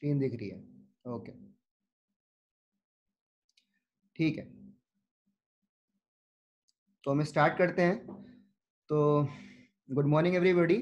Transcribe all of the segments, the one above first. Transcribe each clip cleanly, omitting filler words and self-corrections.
Screen दिख रही है? ओके, ठीक है। तो हम स्टार्ट करते हैं। तो गुड मॉर्निंग एवरीबॉडी।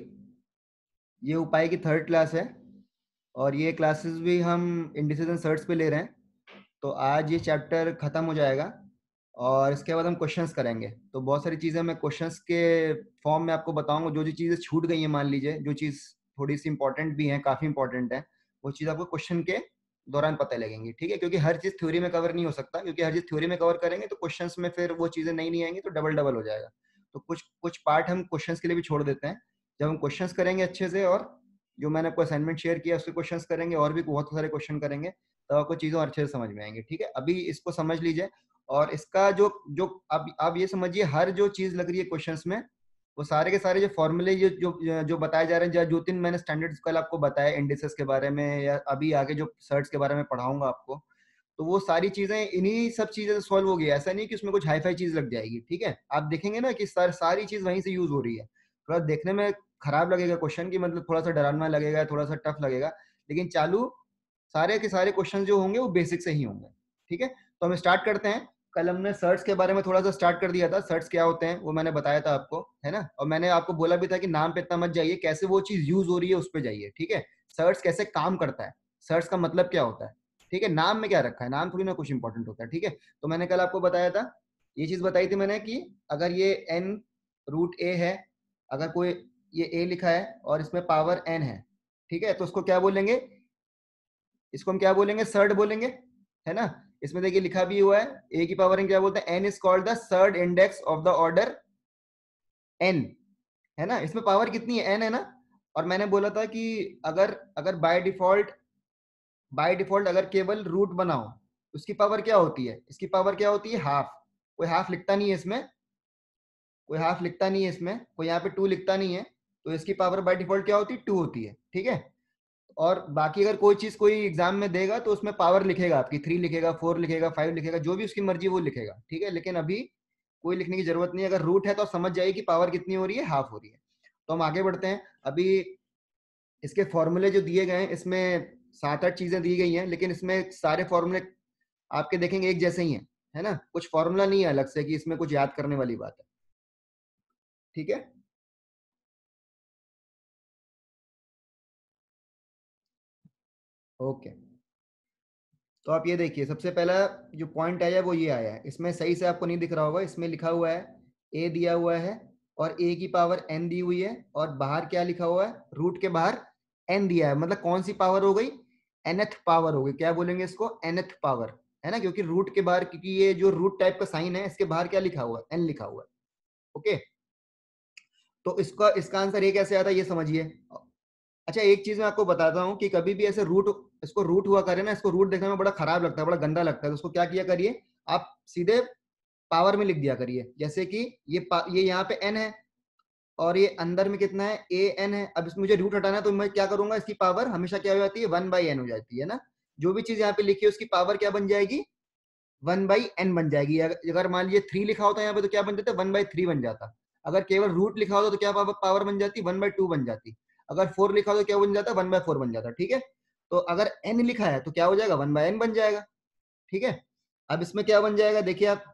ये उपाय की थर्ड क्लास है और ये क्लासेस भी हम इंडिसेस एंड सर्ट्स पे ले रहे हैं। तो आज ये चैप्टर ख़त्म हो जाएगा और इसके बाद हम क्वेश्चंस करेंगे। तो बहुत सारी चीज़ें मैं क्वेश्चंस के फॉर्म में आपको बताऊंगा। जो जो चीज़ें छूट गई हैं, मान लीजिए जो चीज़ थोड़ी सी इंपॉर्टेंट भी है, काफ़ी इंपॉर्टेंट है, वो चीज़ आपको क्वेश्चन के दौरान पता लगेंगी। ठीक है, क्योंकि हर चीज़ थ्योरी में कवर नहीं हो सकता, क्योंकि हर चीज़ थ्योरी में कवर करेंगे तो क्वेश्चंस में फिर वो चीज़ें नहीं आएंगी, तो डबल डबल हो जाएगा। तो कुछ कुछ पार्ट हम क्वेश्चंस के लिए भी छोड़ देते हैं। जब हम क्वेश्चंस करेंगे अच्छे से, और जो मैंने आपको असाइनमेंट शेयर किया उसके क्वेश्चंस करेंगे, और भी बहुत सारे क्वेश्चन करेंगे, तो आपको चीज़ें और अच्छे से समझ में आएंगी। ठीक है, अभी इसको समझ लीजिए। और इसका जो जो अब आप ये समझिए, हर जो चीज़ लग रही है क्वेश्चंस में, वो सारे के सारे जो फॉर्मूले जो जो जो बताए जा रहे हैं, जो तीन मैंने स्टैंडर्ड्स कल आपको बताया इंडिसेस के बारे में, या अभी आगे जो सर्ट्स के बारे में पढ़ाऊंगा आपको, तो वो सारी चीजें इन्हीं सब चीजें से सॉल्व हो गई। ऐसा नहीं कि उसमें कुछ हाई फाई चीज लग जाएगी। ठीक है, आप देखेंगे ना कि सारी चीज वहीं से यूज हो रही है। थोड़ा देखने में खराब लगेगा क्वेश्चन की, मतलब थोड़ा सा डरावना लगेगा, थोड़ा सा टफ लगेगा, लेकिन चालू सारे के सारे क्वेश्चन जो होंगे वो बेसिक से ही होंगे। ठीक है, तो हम स्टार्ट करते हैं। कल हमने सर्ट्स के बारे में थोड़ा सा स्टार्ट कर दिया था। सर्ट्स क्या होते हैं वो मैंने बताया था आपको, है ना। और मैंने आपको बोला भी था कि नाम पे इतना मत जाइए, कैसे वो चीज यूज हो रही है उस पर जाइए। ठीक है, सर्ट्स कैसे काम करता है, सर्ट्स का मतलब क्या होता है। ठीक है, नाम में क्या रखा है, नाम थोड़ी ना कुछ इंपॉर्टेंट होता है। ठीक है, तो मैंने कल आपको बताया था, ये चीज बताई थी मैंने कि अगर ये n रूट ए है, अगर कोई ये a लिखा है और इसमें पावर n है, ठीक है, तो उसको क्या बोलेंगे, इसको हम क्या बोलेंगे, सर्ड बोलेंगे, है ना। इसमें देखिए लिखा भी हुआ है, a की पावर n क्या बोलते हैं, n is called the third index of the order n, है ना। इसमें पावर कितनी है, n है ना। और मैंने बोला था कि अगर अगर बाय डिफॉल्ट अगर केवल रूट बनाओ, उसकी पावर क्या होती है, इसकी पावर क्या होती है, हाफ। कोई हाफ लिखता नहीं है इसमें, कोई हाफ लिखता नहीं है इसमें, कोई यहाँ पे टू लिखता नहीं है, तो इसकी पावर बाय डिफॉल्ट क्या होती है, टू होती है। ठीक है, और बाकी अगर कोई चीज कोई एग्जाम में देगा तो उसमें पावर लिखेगा, आपकी 3 लिखेगा, 4 लिखेगा, 5 लिखेगा, जो भी उसकी मर्जी वो लिखेगा। ठीक है, लेकिन अभी कोई लिखने की जरूरत नहीं है। अगर रूट है तो समझ जाइए कि पावर कितनी हो रही है, हाफ हो रही है। तो हम आगे बढ़ते हैं। अभी इसके फॉर्मूले जो दिए गए हैं, इसमें 7-8 चीजें दी गई हैं, लेकिन इसमें सारे फॉर्मूले आपके देखेंगे एक जैसे ही हैं, है ना। कुछ फॉर्मूला नहीं है अलग से कि इसमें कुछ याद करने वाली बात है। ठीक है, ओके। तो आप ये देखिए, सबसे पहला जो पॉइंट आया वो ये आया है, इसमें सही से आपको नहीं दिख रहा होगा, इसमें लिखा हुआ है ए दिया हुआ है और ए की पावर एन दी हुई है, और बाहर क्या लिखा हुआ है, रूट के बाहर एन दिया है। मतलब कौन सी पावर हो गई, एनथ पावर हो गई। क्या बोलेंगे इसको, एनथ पावर, है ना, क्योंकि रूट के बाहर, क्योंकि ये जो रूट टाइप का साइन है, इसके बाहर क्या लिखा हुआ है, एन लिखा हुआ है। ओके, तो इसका इसका आंसर ये कैसे आता है ये समझिए। अच्छा, एक चीज मैं आपको बताता हूँ कि कभी भी ऐसे रूट, इसको रूट हुआ करे ना, इसको रूट देखने में बड़ा खराब लगता है, बड़ा गंदा लगता है, तो उसको क्या किया करिए, आप सीधे पावर में लिख दिया करिए। जैसे कि ये यहाँ पे n है और ये अंदर में कितना है, ए एन है। अब इसमें मुझे रूट हटाना है तो मैं क्या करूंगा, इसकी पावर हमेशा क्या हो जाती है, 1/n हो जाती है ना। जो भी चीज यहाँ पे लिखी है उसकी पावर क्या बन जाएगी, 1/n बन जाएगी। अगर मान लीजिए 3 लिखा होता है यहाँ पे तो क्या बन जाता है, 1/3 बन जाता। अगर केवल रूट लिखा होता तो क्या पावर बन जाती, 1/2 बन जाती। अगर 4 लिखा होता तो क्या बन जाता, 1/4 बन जाता। ठीक है, तो अगर n लिखा है तो क्या हो जाएगा, 1/n बन जाएगा। ठीक है, अब इसमें क्या बन जाएगा देखिए आप,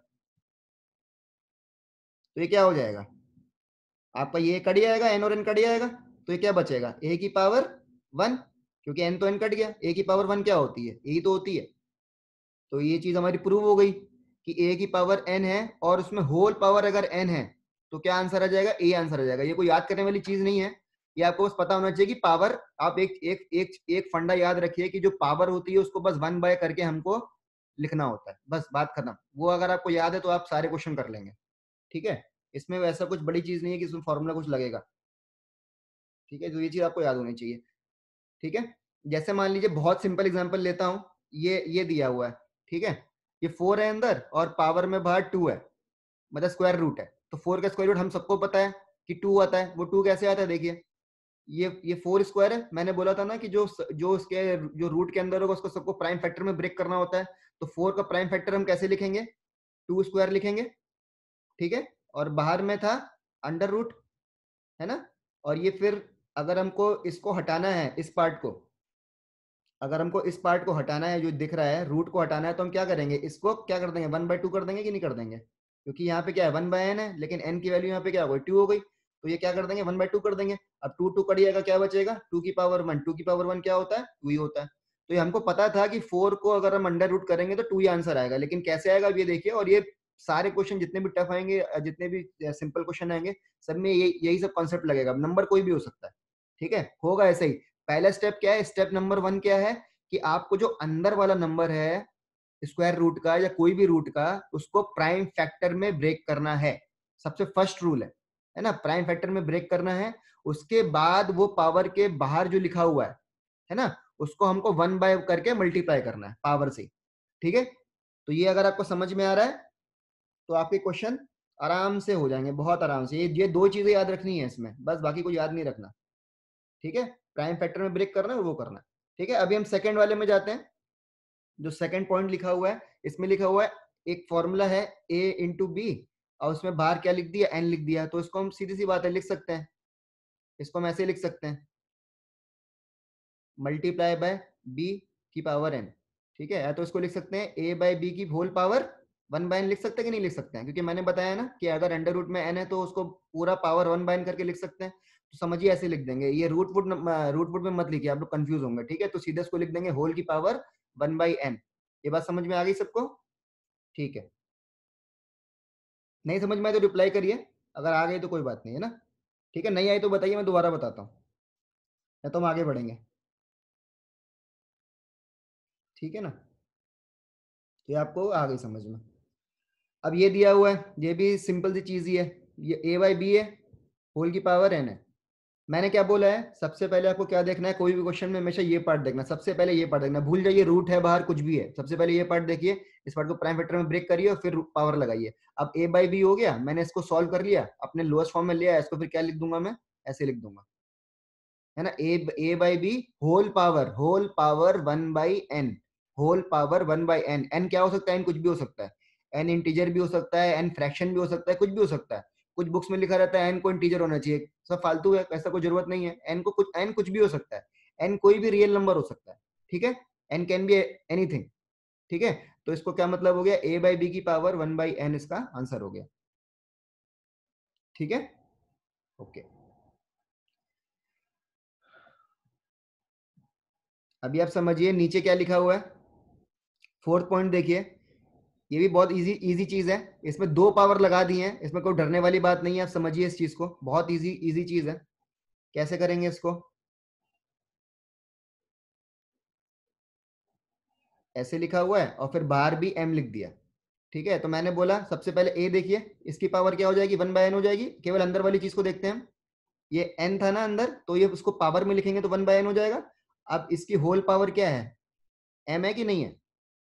तो ये क्या हो जाएगा, आपका ये कट जाएगा, एन और एन कट जाएगा, तो ये क्या बचेगा, ए की पावर 1, क्योंकि एन तो एन कट गया, ए की पावर 1 क्या होती है, ए तो होती है। तो ये चीज हमारी प्रूव हो गई कि ए की पावर एन है और उसमें होल पावर अगर एन है, तो क्या आंसर आ जाएगा, ए आंसर आ जाएगा। ये कोई याद करने वाली चीज नहीं है, ये आपको बस पता होना चाहिए कि पावर, आप एक एक एक एक फंडा याद रखिए कि जो पावर होती है उसको बस 1/, करके हमको लिखना होता है, बस बात खत्म। वो अगर आपको याद है तो आप सारे क्वेश्चन कर लेंगे। ठीक है, इसमें वैसा कुछ बड़ी चीज नहीं है कि इसमें फॉर्मूला कुछ लगेगा। ठीक है, तो ये चीज आपको याद होनी चाहिए। ठीक है, जैसे मान लीजिए बहुत सिंपल एग्जांपल लेता हूं, ये दिया हुआ है, ठीक है, ये 4 है अंदर और पावर में बाहर 2 है, मतलब स्क्वायर रूट है। तो 4 का स्क्वायर रूट हम सबको पता है कि 2 आता है। वो 2 कैसे आता है, देखिए ये 4 स्क्वायर है। मैंने बोला था ना कि जो जो उसके जो रूट के अंदर होगा उसको सबको प्राइम फैक्टर में ब्रेक करना होता है। तो 4 का प्राइम फैक्टर हम कैसे लिखेंगे, 2 स्क्वायर लिखेंगे। ठीक है, और बाहर में था अंडर रूट, है ना। और ये फिर अगर हमको इसको हटाना है, इस पार्ट को, अगर हमको इस पार्ट को हटाना है, जो दिख रहा है रूट को हटाना है, तो हम क्या करेंगे, इसको क्या कर देंगे 1/2 कर देंगे कि नहीं कर देंगे, क्योंकि यहाँ पे क्या है 1/n है, लेकिन n की वैल्यू यहाँ पे क्या हो गई 2 हो गई, तो ये क्या कर देंगे 1/2 कर देंगे। अब 2 2 कटिएगा, क्या बचेगा 2 की पावर 1, 2 की पावर 1 क्या होता है 2 ही होता है। तो ये हमको पता था कि 4 को अगर हम अंडर रूट करेंगे तो 2 ही आंसर आएगा, लेकिन कैसे आएगा अब ये देखिए। और ये सारे क्वेश्चन जितने भी टफ आएंगे, जितने भी सिंपल क्वेश्चन आएंगे, सब में यही सब कॉन्सेप्ट लगेगा। नंबर कोई भी हो सकता है, ठीक है, होगा ऐसे ही। पहला स्टेप क्या है, स्टेप नंबर 1 क्या है कि आपको जो अंदर वाला नंबर है स्क्वायर रूट का या कोई भी रूट का, उसको प्राइम फैक्टर में ब्रेक करना है। सबसे फर्स्ट रूल है ना, प्राइम फैक्टर में ब्रेक करना है। उसके बाद वो पावर के बाहर जो लिखा हुआ है ना, उसको हमको 1 बाय करके मल्टीप्लाई करना है पावर से, ठीक है। तो ये अगर आपको समझ में आ रहा है तो आपके क्वेश्चन आराम से हो जाएंगे, बहुत आराम से। ये दो चीजें याद रखनी है इसमें, बस बाकी को याद नहीं रखना, ठीक है। प्राइम फैक्टर में ब्रेक करना है वो करना है, ठीक है। अभी हम सेकंड वाले में जाते हैं। जो सेकंड पॉइंट लिखा हुआ है, इसमें लिखा हुआ है एक फॉर्मूला है a इंटू बी, और उसमें बाहर क्या लिख दिया n लिख दिया। तो इसको हम सीधी सी बात है लिख सकते हैं, इसको हम ऐसे लिख सकते हैं मल्टीप्लाई बाय b की पावर n, ठीक है। या तो इसको लिख सकते हैं a बाय बी की होल पावर 1/n, लिख सकते हैं कि नहीं लिख सकते हैं, क्योंकि मैंने बताया ना कि अगर अंडर रूट में n है तो उसको पूरा पावर 1/n करके लिख सकते हैं। तो समझिए ऐसे लिख देंगे, ये रूट वुड में मत लिखिए, आप लोग कंफ्यूज होंगे, ठीक है। तो सीधे इसको लिख देंगे होल की पावर 1/n। ये बात समझ में आ गई सबको, ठीक है। नहीं समझ में आए तो रिप्लाई करिए, अगर आ गई तो कोई बात नहीं है ना, ठीक है। नहीं आई तो बताइए, मैं दोबारा बताता हूँ, या तो हम आगे बढ़ेंगे, ठीक है ना। तो ये आपको आ गई समझ में। अब ये दिया हुआ है, ये भी सिंपल सी चीज ही है, ये a बाई बी है, होल की पावर n है। मैंने क्या बोला है, सबसे पहले आपको क्या देखना है, कोई भी क्वेश्चन में हमेशा ये पार्ट देखना, सबसे पहले ये पार्ट देखना, भूल जाइए रूट है बाहर कुछ भी है, सबसे पहले ये पार्ट देखिए, इस पार्ट को प्राइम फैक्टर में ब्रेक करिए और फिर पावर लगाइए। अब a बाई बी हो गया, मैंने इसको सॉल्व कर लिया, अपने लोएस्ट फॉर्म में लिया, इसको फिर क्या लिख दूंगा मैं, ऐसे लिख दूंगा, है ना, a by b whole power 1/n, whole power 1/n। n क्या हो सकता है, n कुछ भी हो सकता है, n इंटीजर भी हो सकता है, n फ्रैक्शन भी हो सकता है, कुछ भी हो सकता है। कुछ बुक्स में लिखा रहता है n को इंटीजर होना चाहिए, सब फालतू है, ऐसा कोई जरूरत नहीं है। n कुछ भी हो सकता है, n कोई भी रियल नंबर हो सकता है, ठीक है। n कैन बी एनीथिंग, ठीक है। तो इसको क्या मतलब हो गया, a बाई बी की पावर 1/n इसका आंसर हो गया, ठीक है, ओके। अभी आप समझिए नीचे क्या लिखा हुआ है, फोर्थ पॉइंट देखिए, ये भी बहुत इजी इजी चीज है, इसमें 2 पावर लगा दी है, इसमें कोई डरने वाली बात नहीं है, आप समझिए इस चीज को, बहुत इजी इजी चीज है। कैसे करेंगे इसको, ऐसे लिखा हुआ है और फिर बाहर भी m लिख दिया, ठीक है। तो मैंने बोला सबसे पहले a देखिए, इसकी पावर क्या हो जाएगी 1/n हो जाएगी, केवल अंदर वाली चीज को देखते हैं हम, ये n था ना अंदर, तो ये उसको पावर में लिखेंगे तो 1/n हो जाएगा। अब इसकी होल पावर क्या है, m है कि नहीं है,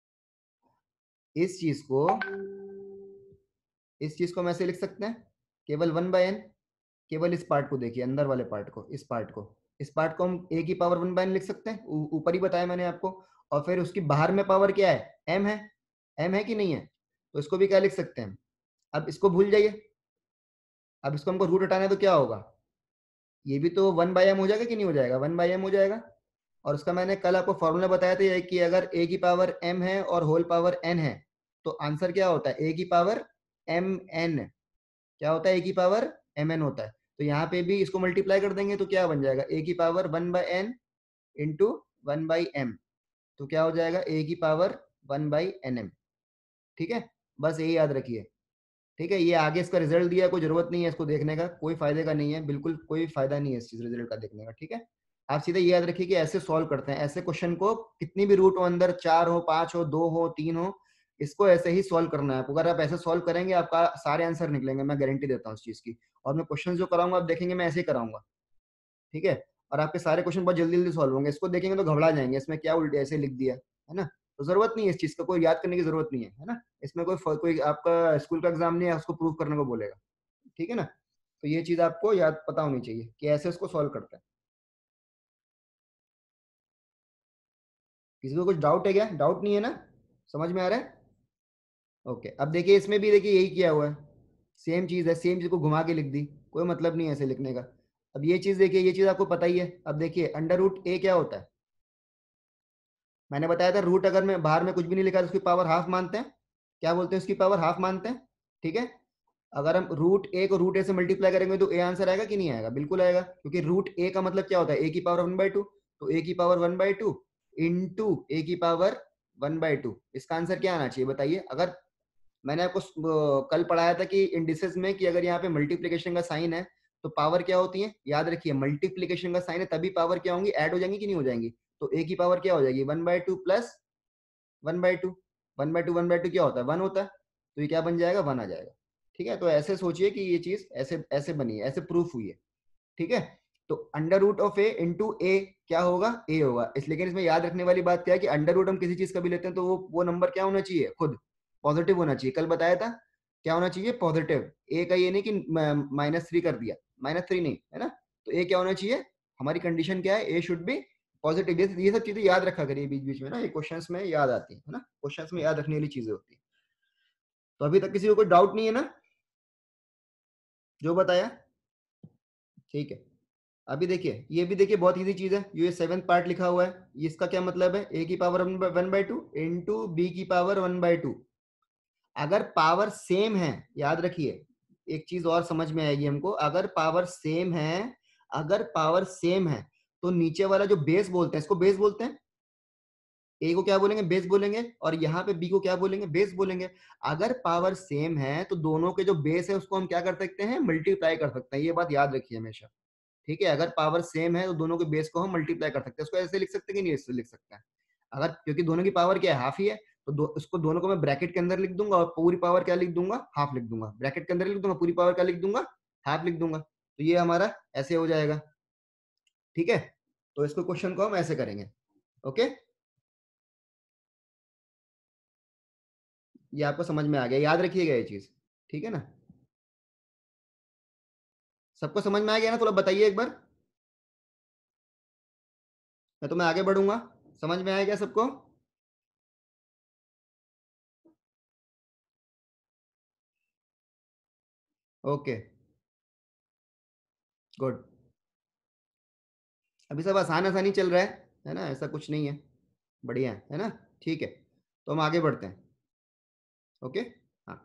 इस चीज को इस चीज को हम ऐसे लिख सकते हैं केवल 1/n। केवल इस पार्ट को देखिए, अंदर वाले पार्ट को, इस पार्ट को हम a की पावर 1/n लिख सकते हैं, ऊपर ही बताया मैंने आपको। और फिर उसकी बाहर में पावर क्या है, m है कि नहीं है, तो इसको भी क्या लिख सकते हैं। अब इसको भूल जाइए, अब इसको हमको रूट हटाना है तो क्या होगा, ये भी तो 1/m हो जाएगा कि नहीं हो जाएगा, 1/m हो जाएगा। और उसका मैंने कल आपको फॉर्मूला बताया था ये कि अगर a की पावर m है और होल पावर n है, तो आंसर क्या होता है, a की पावर mn, क्या होता है, a की पावर mn होता है। तो यहाँ पे भी इसको मल्टीप्लाई कर देंगे तो क्या बन जाएगा, a की पावर 1/n इंटू 1/m, तो क्या हो जाएगा a की पावर 1/nm, ठीक है। बस यही याद रखिए, ठीक है। ये आगे इसका रिजल्ट दिया, कोई जरूरत नहीं है इसको देखने का, कोई फायदे का नहीं है, बिल्कुल कोई फायदा नहीं है इस चीज रिजल्ट का देखने का, ठीक है। आप सीधे ये याद रखिए कि ऐसे सॉल्व करते हैं, ऐसे क्वेश्चन को कितनी भी रूट हो अंदर, 4 हो 5 हो 2 हो 3 हो, इसको ऐसे ही सॉल्व करना है। अगर आप ऐसे सॉल्व करेंगे आपका सारे आंसर निकलेंगे, मैं गारंटी देता हूँ इस चीज की। और मैं क्वेश्चन जो कराऊंगा आप देखेंगे मैं ऐसे ही कराऊंगा, ठीक है। और आपके सारे क्वेश्चन बहुत जल्दी जल्दी सॉल्व होंगे, इसको देखेंगे तो घबरा जाएंगे, इसमें क्या उल्टे ऐसे लिख दिया, है ना। तो जरूरत नहीं है इस चीज का, कोई याद करने की जरूरत नहीं है ना। इसमें कोई आपका स्कूल का एग्जाम नहीं है उसको प्रूव करने को बोलेगा, ठीक है ना। तो ये चीज आपको याद पता होनी चाहिए कि ऐसे इसको सॉल्व करते हैं। किसी को कुछ डाउट है क्या, डाउट नहीं है ना, समझ में आ रहा है, ओके। अब देखिए इसमें भी देखिए यही किया हुआ है, सेम चीज है, सेम चीज को घुमा के लिख दी, कोई मतलब नहीं है ऐसे लिखने का। अब ये चीज देखिए, ये चीज आपको पता ही है। अब देखिए अंडर रूट ए क्या होता है, मैंने बताया था रूट अगर मैं बाहर में कुछ भी नहीं लिखा तो उसकी पावर हाफ मानते हैं। क्या बोलते हैं, उसकी पावर हाफ मानते हैं। ठीक है, अगर हम रूट ए को रूट ए से मल्टीप्लाई करेंगे तो ए आंसर आएगा कि नहीं आएगा? बिल्कुल आएगा, क्योंकि रूट ए का मतलब क्या होता है, ए की पावर 1/2। तो ए की पावर 1/2 इंटू ए की पावर 1/2, इसका आंसर क्या आना चाहिए बताइए? अगर मैंने आपको कल पढ़ाया था कि इंडिसेस में कि अगर यहाँ पे मल्टीप्लीकेशन का साइन है तो पावर क्या होती है, याद रखिए मल्टीप्लीकेशन का साइन है तभी पावर क्या होंगी, ऐड हो जाएंगी कि नहीं हो जाएंगी? तो ए की पावर क्या हो जाएगी, 1/2 प्लस 1/2। 1/2 क्या होता है, 1 होता है, तो ये क्या बन जाएगा, 1 आ जाएगा। ठीक है, तो ऐसे सोचिए कि ये चीज ऐसे ऐसे बनी है, ऐसे प्रूफ हुई है। ठीक है, तो under root of a into a क्या होगा, ए होगा। इस लेकिन इसमें याद रखने वाली बात क्या है कि अंडर रूट हम किसी चीज का भी लेते हैं तो वो नंबर क्या होना चाहिए, खुद पॉजिटिव होना चाहिए। कल बताया था क्या होना चाहिए, पॉजिटिव। ए का ये नहीं कि -3 कर दिया, -3 नहीं है ना, तो ए क्या होना चाहिए, हमारी कंडीशन क्या है, ए शुड बी पॉजिटिव। ये सब चीजें याद रखा करिए बीच बीच में ना, ये क्वेश्चंस में याद आती है ना, क्वेश्चंस में याद रखने वाली चीजें होती है। तो अभी तक किसी को कोई डाउट नहीं है ना जो बताया? ठीक है, अभी देखिए, ये भी देखिए बहुत इजी चीज है, ये 7th पार्ट लिखा हुआ है, इसका क्या मतलब है, ए की पावर 1/2 इंटू बी की पावर 1/2। अगर पावर सेम है, याद रखिए एक चीज और समझ में आएगी हमको, अगर पावर सेम है, अगर पावर सेम है तो नीचे वाला जो बेस बोलते हैं, इसको बेस बोलते हैं, ए को क्या बोलेंगे, बेस बोलेंगे, और यहाँ पे बी को क्या बोलेंगे, बेस बोलेंगे। अगर पावर सेम है तो दोनों के जो बेस है उसको हम क्या कर सकते हैं, मल्टीप्लाई कर सकते हैं, ये बात याद रखिए हमेशा। ठीक है, अगर पावर सेम है तो दोनों के बेस को हम मल्टीप्लाई कर सकते हैं, इसको ऐसे लिख सकते हैं कि नहीं, ऐसे लिख सकते हैं। अगर क्योंकि दोनों की पावर क्या है, हाफ ही है, तो इसको दोनों को मैं ब्रैकेट के अंदर लिख दूंगा और पूरी पावर क्या लिख दूंगा, हाफ लिख दूंगा। ब्रैकेट के अंदर लिख दूंगा, पूरी पावर क्या लिख दूंगा, हाफ लिख दूंगा। तो ये हमारा ऐसे हो जाएगा। ठीक है, तो इसको क्वेश्चन को हम ऐसे करेंगे। ओके, ये आपको समझ में आ गया, याद रखिएगा ये चीज। ठीक है ना, सबको समझ में आ गया ना, थोड़ा बताइए एक बार, मैं तो मैं आगे बढ़ूंगा। समझ में आया क्या सबको? Okay, good. अभी सब आसान आसानी चल रहा है ना, ऐसा कुछ नहीं है, बढ़िया है ना। ठीक है, तो हम आगे बढ़ते हैं। ओके, हाँ।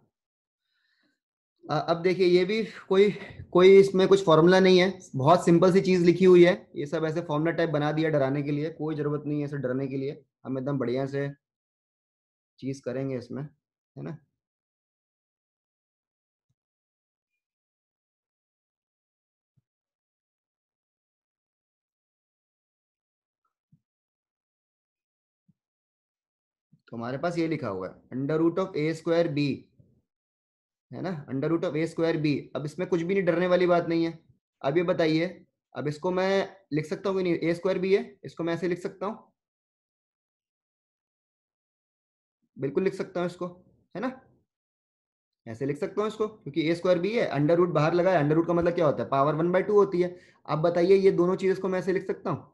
अब देखिए, ये भी कोई कोई इसमें कुछ फॉर्मूला नहीं है, बहुत सिंपल सी चीज लिखी हुई है, ये सब ऐसे फॉर्मूला टाइप बना दिया डराने के लिए, कोई जरूरत नहीं है ऐसे डरने के लिए। हम एकदम बढ़िया से चीज करेंगे इसमें, है ना। तो हमारे पास ये लिखा हुआ है under root of a square b, है ना, under root of a square b. अब इसमें कुछ भी नहीं, डरने वाली बात नहीं है। अब ये बताइए, अब इसको मैं लिख सकता हूँ कि नहीं, ए स्क्वायर बी है, इसको मैं ऐसे लिख सकता हूँ, बिल्कुल लिख सकता हूँ इसको, है ना, ऐसे लिख सकता हूँ इसको, क्योंकि ए स्क्वायर बी है, अंडर रूट बाहर लगा है, अंडर रूट का मतलब क्या होता है, पावर 1/2 होती है। अब बताइए ये दोनों चीज को मैं ऐसे लिख सकता हूँ,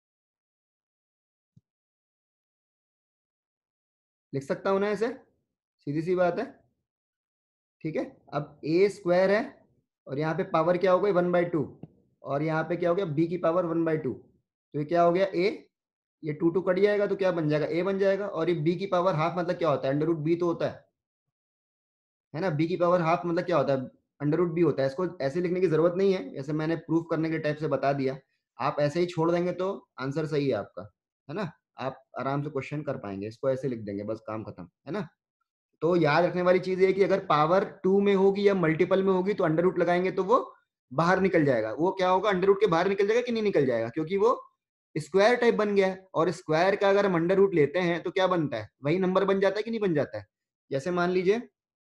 लिख सकता हूँ ना ऐसे, सीधी सी बात है। ठीक है, अब ए स्क्वायर है और यहाँ पे पावर क्या हो गई, 1/2, और यहाँ पे क्या हो गया, बी की पावर 1/2, तो ये क्या हो गया, ए, ये 2 कट जाएगा तो क्या बन जाएगा, ए बन जाएगा। और ये बी की पावर हाफ मतलब क्या होता है, अंडर रूट बी तो होता है ना, बी की पावर हाफ मतलब क्या होता है, अंडर रूट बी होता है। इसको ऐसे लिखने की जरूरत नहीं है, जैसे मैंने प्रूफ करने के टाइप से बता दिया, आप ऐसे ही छोड़ देंगे तो आंसर सही है आपका, है ना, आप आराम से क्वेश्चन कर पाएंगे, इसको ऐसे लिख देंगे बस, काम खत्म, है ना। तो याद रखने वाली चीज है कि अगर पावर 2 में होगी या मल्टीपल में होगी तो अंडर रूट लगाएंगे तो वो बाहर निकल जाएगा, वो क्या होगा, अंडर रूट के बाहर निकल जाएगा कि नहीं निकल जाएगा, क्योंकि वो स्क्वायर टाइप बन गया है, और स्क्वायर का अगर हम अंडर रूट लेते हैं तो क्या बनता है, वही नंबर बन जाता है कि नहीं बन जाता है। जैसे मान लीजिए,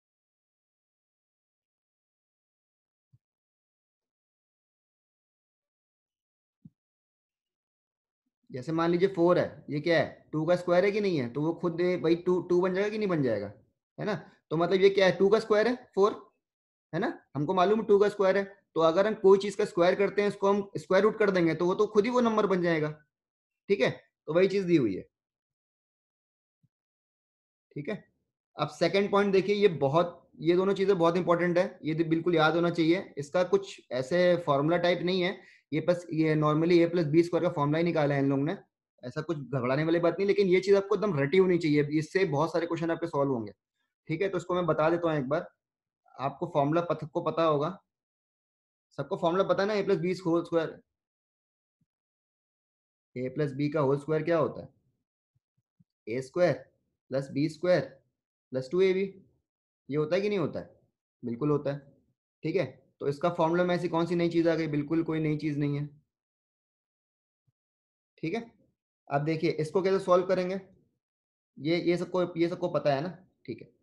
जैसे मान लीजिए 4 है, ये क्या है, 2 का स्क्वायर है कि नहीं है, तो वो खुद भाई 2 2 बन जाएगा कि नहीं बन जाएगा, है ना। तो मतलब ये क्या है, 2 का स्क्वायर है 4, है ना, हमको मालूम है 2 का स्क्वायर है। तो अगर हम कोई चीज का स्क्वायर करते हैं, इसको हम स्क्वायर रूट कर देंगे तो वो तो खुद ही वो नंबर बन जाएगा। ठीक है, तो वही चीज दी हुई है। ठीक है, अब सेकंड पॉइंट देखिए, ये दोनों चीजें बहुत इंपॉर्टेंट है, ये बिल्कुल याद होना चाहिए, इसका कुछ ऐसे फॉर्मूला टाइप नहीं है, ये बस ये नॉर्मली a + b² का फॉर्मूला ही निकाला है इन लोगों ने, ऐसा कुछ घबराने वाली बात नहीं, लेकिन ये चीज आपको एकदम रटी होनी चाहिए, इससे बहुत सारे क्वेश्चन आपके सॉल्व होंगे। ठीक है, तो इसको मैं बता देता हूँ एक बार। आपको फॉर्मूला को पता होगा, सबको फॉर्मूला पता है ना, a plus b whole square. A plus b का होल स्क्वायर क्या होता है? A square plus b square plus 2ab। ये होता है कि नहीं होता है? बिल्कुल होता है। ठीक है, तो इसका फॉर्मूला में ऐसी कौन सी नई चीज आ गई? बिल्कुल कोई नई चीज नहीं है। ठीक है, अब देखिए इसको कैसे सॉल्व करेंगे। ये सबको पता है ना। ठीक है,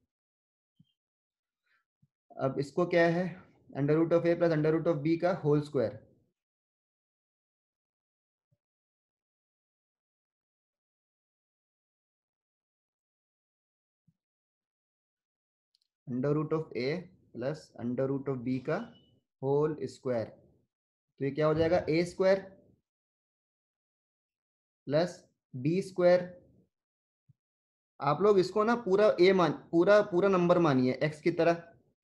अब इसको क्या है, under root of a plus under root of b का whole square. Under root of a plus under root of b का होल स्क्वायर। तो ये क्या हो जाएगा, a square plus b square. आप लोग इसको ना पूरा पूरा पूरा नंबर मानिए एक्स की तरह।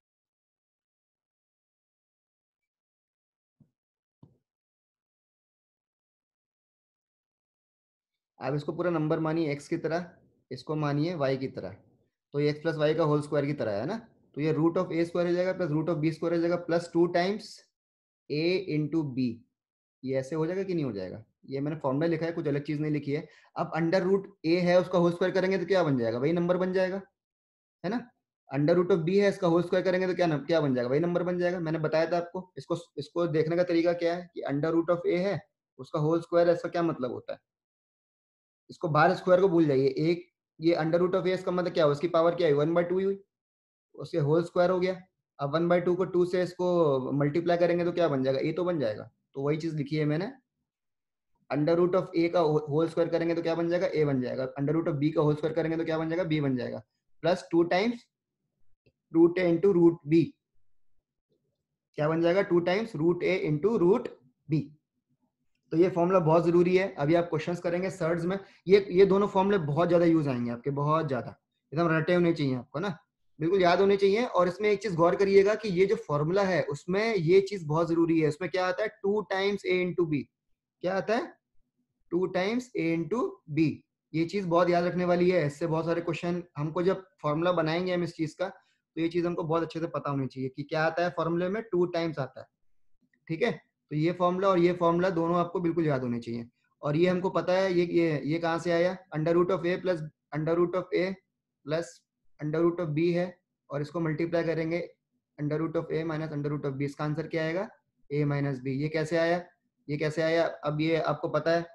आप इसको पूरा नंबर मानिए एक्स की तरह, इसको मानिए वाई की तरह। तो ये एक्स प्लस वाई का होल स्क्वायर की तरह है ना। तो ये रूट ऑफ ए स्क्वायर हो जाएगा plus root of b square हो जाएगा plus 2 times a into b. ये ऐसे हो जाएगा कि नहीं हो जाएगा? ये मैंने फॉर्मूला लिखा है, कुछ अलग चीज नहीं लिखी है। अब अंडर रूट ए है, उसका होल स्क्वायर करेंगे तो क्या बन जाएगा? वही नंबर बन जाएगा, है ना। अंडर रूट ऑफ बी है, इसका होल स्क्वायर करेंगे तो क्या बन जाएगा? वही नंबर बन जाएगा। मैंने बताया था आपको। इसको इसको देखने का तरीका क्या है कि अंडर रूट ऑफ ए है, उसका होल स्क्वायर है, इसका क्या मतलब होता है? इसको बाहर स्क्वायर को भूल जाइए। एक ये अंडर रूट ऑफ ए इसका मतलब क्या हुआ? इसकी पावर क्या है? 1/2 हुई, उसके होल स्क्वायर हो गया। अब 1/2 को 2 से इसको मल्टीप्लाई करेंगे तो क्या बन जाएगा? ए तो बन जाएगा। तो वही चीज लिखी है मैंने। अंडर रूट ऑफ ए का होल स्क्वायर करेंगे तो क्या बन जाएगा? ए बन जाएगा। अंडर रूट ऑफ बी का होल स्क्वायर करेंगे तो क्या बन जाएगा? बी बन जाएगा। Plus 2 times root a into root b. क्या बन जाएगा? 2 times root a into root b. तो ये फॉर्मूला बहुत जरूरी है, अभी आप क्वेश्चंस करेंगे सर्ड्स में। ये दोनों फॉर्मूले बहुत ज्यादा यूज आएंगे आपके, बहुत ज्यादा। एकदम रटे होने चाहिए आपको ना, बिल्कुल याद होने चाहिए। और इसमें एक चीज गौर करिएगा कि ये जो फॉर्मूला है उसमें ये चीज बहुत जरूरी है। उसमें क्या आता है? 2 टाइम्स ए इंटू बी। क्या आता है? 2 टाइम्स ए इंटू बी। ये चीज बहुत याद रखने वाली है, इससे बहुत सारे क्वेश्चन हमको जब फॉर्मूला बनाएंगे हम इस चीज का, तो ये चीज हमको बहुत अच्छे से पता होनी चाहिए कि क्या आता है फॉर्मूले में। 2 टाइम्स आता है। ठीक है, तो ये फॉर्मूला और ये फॉर्मूला दोनों आपको बिल्कुल याद होने चाहिए। और ये हमको पता है, ये कहाँ से आया? Under root of a plus under root of a plus under root of b है, और इसको मल्टीप्लाई करेंगे under root of a minus under root of b. इसका आंसर क्या आएगा? A minus b. ये कैसे आया? ये कैसे आया? अब ये आपको पता है।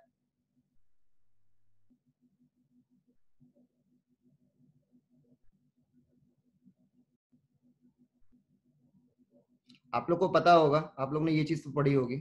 आप लोग को पता होगा, आप लोग ने ये चीज तो पढ़ी होगी।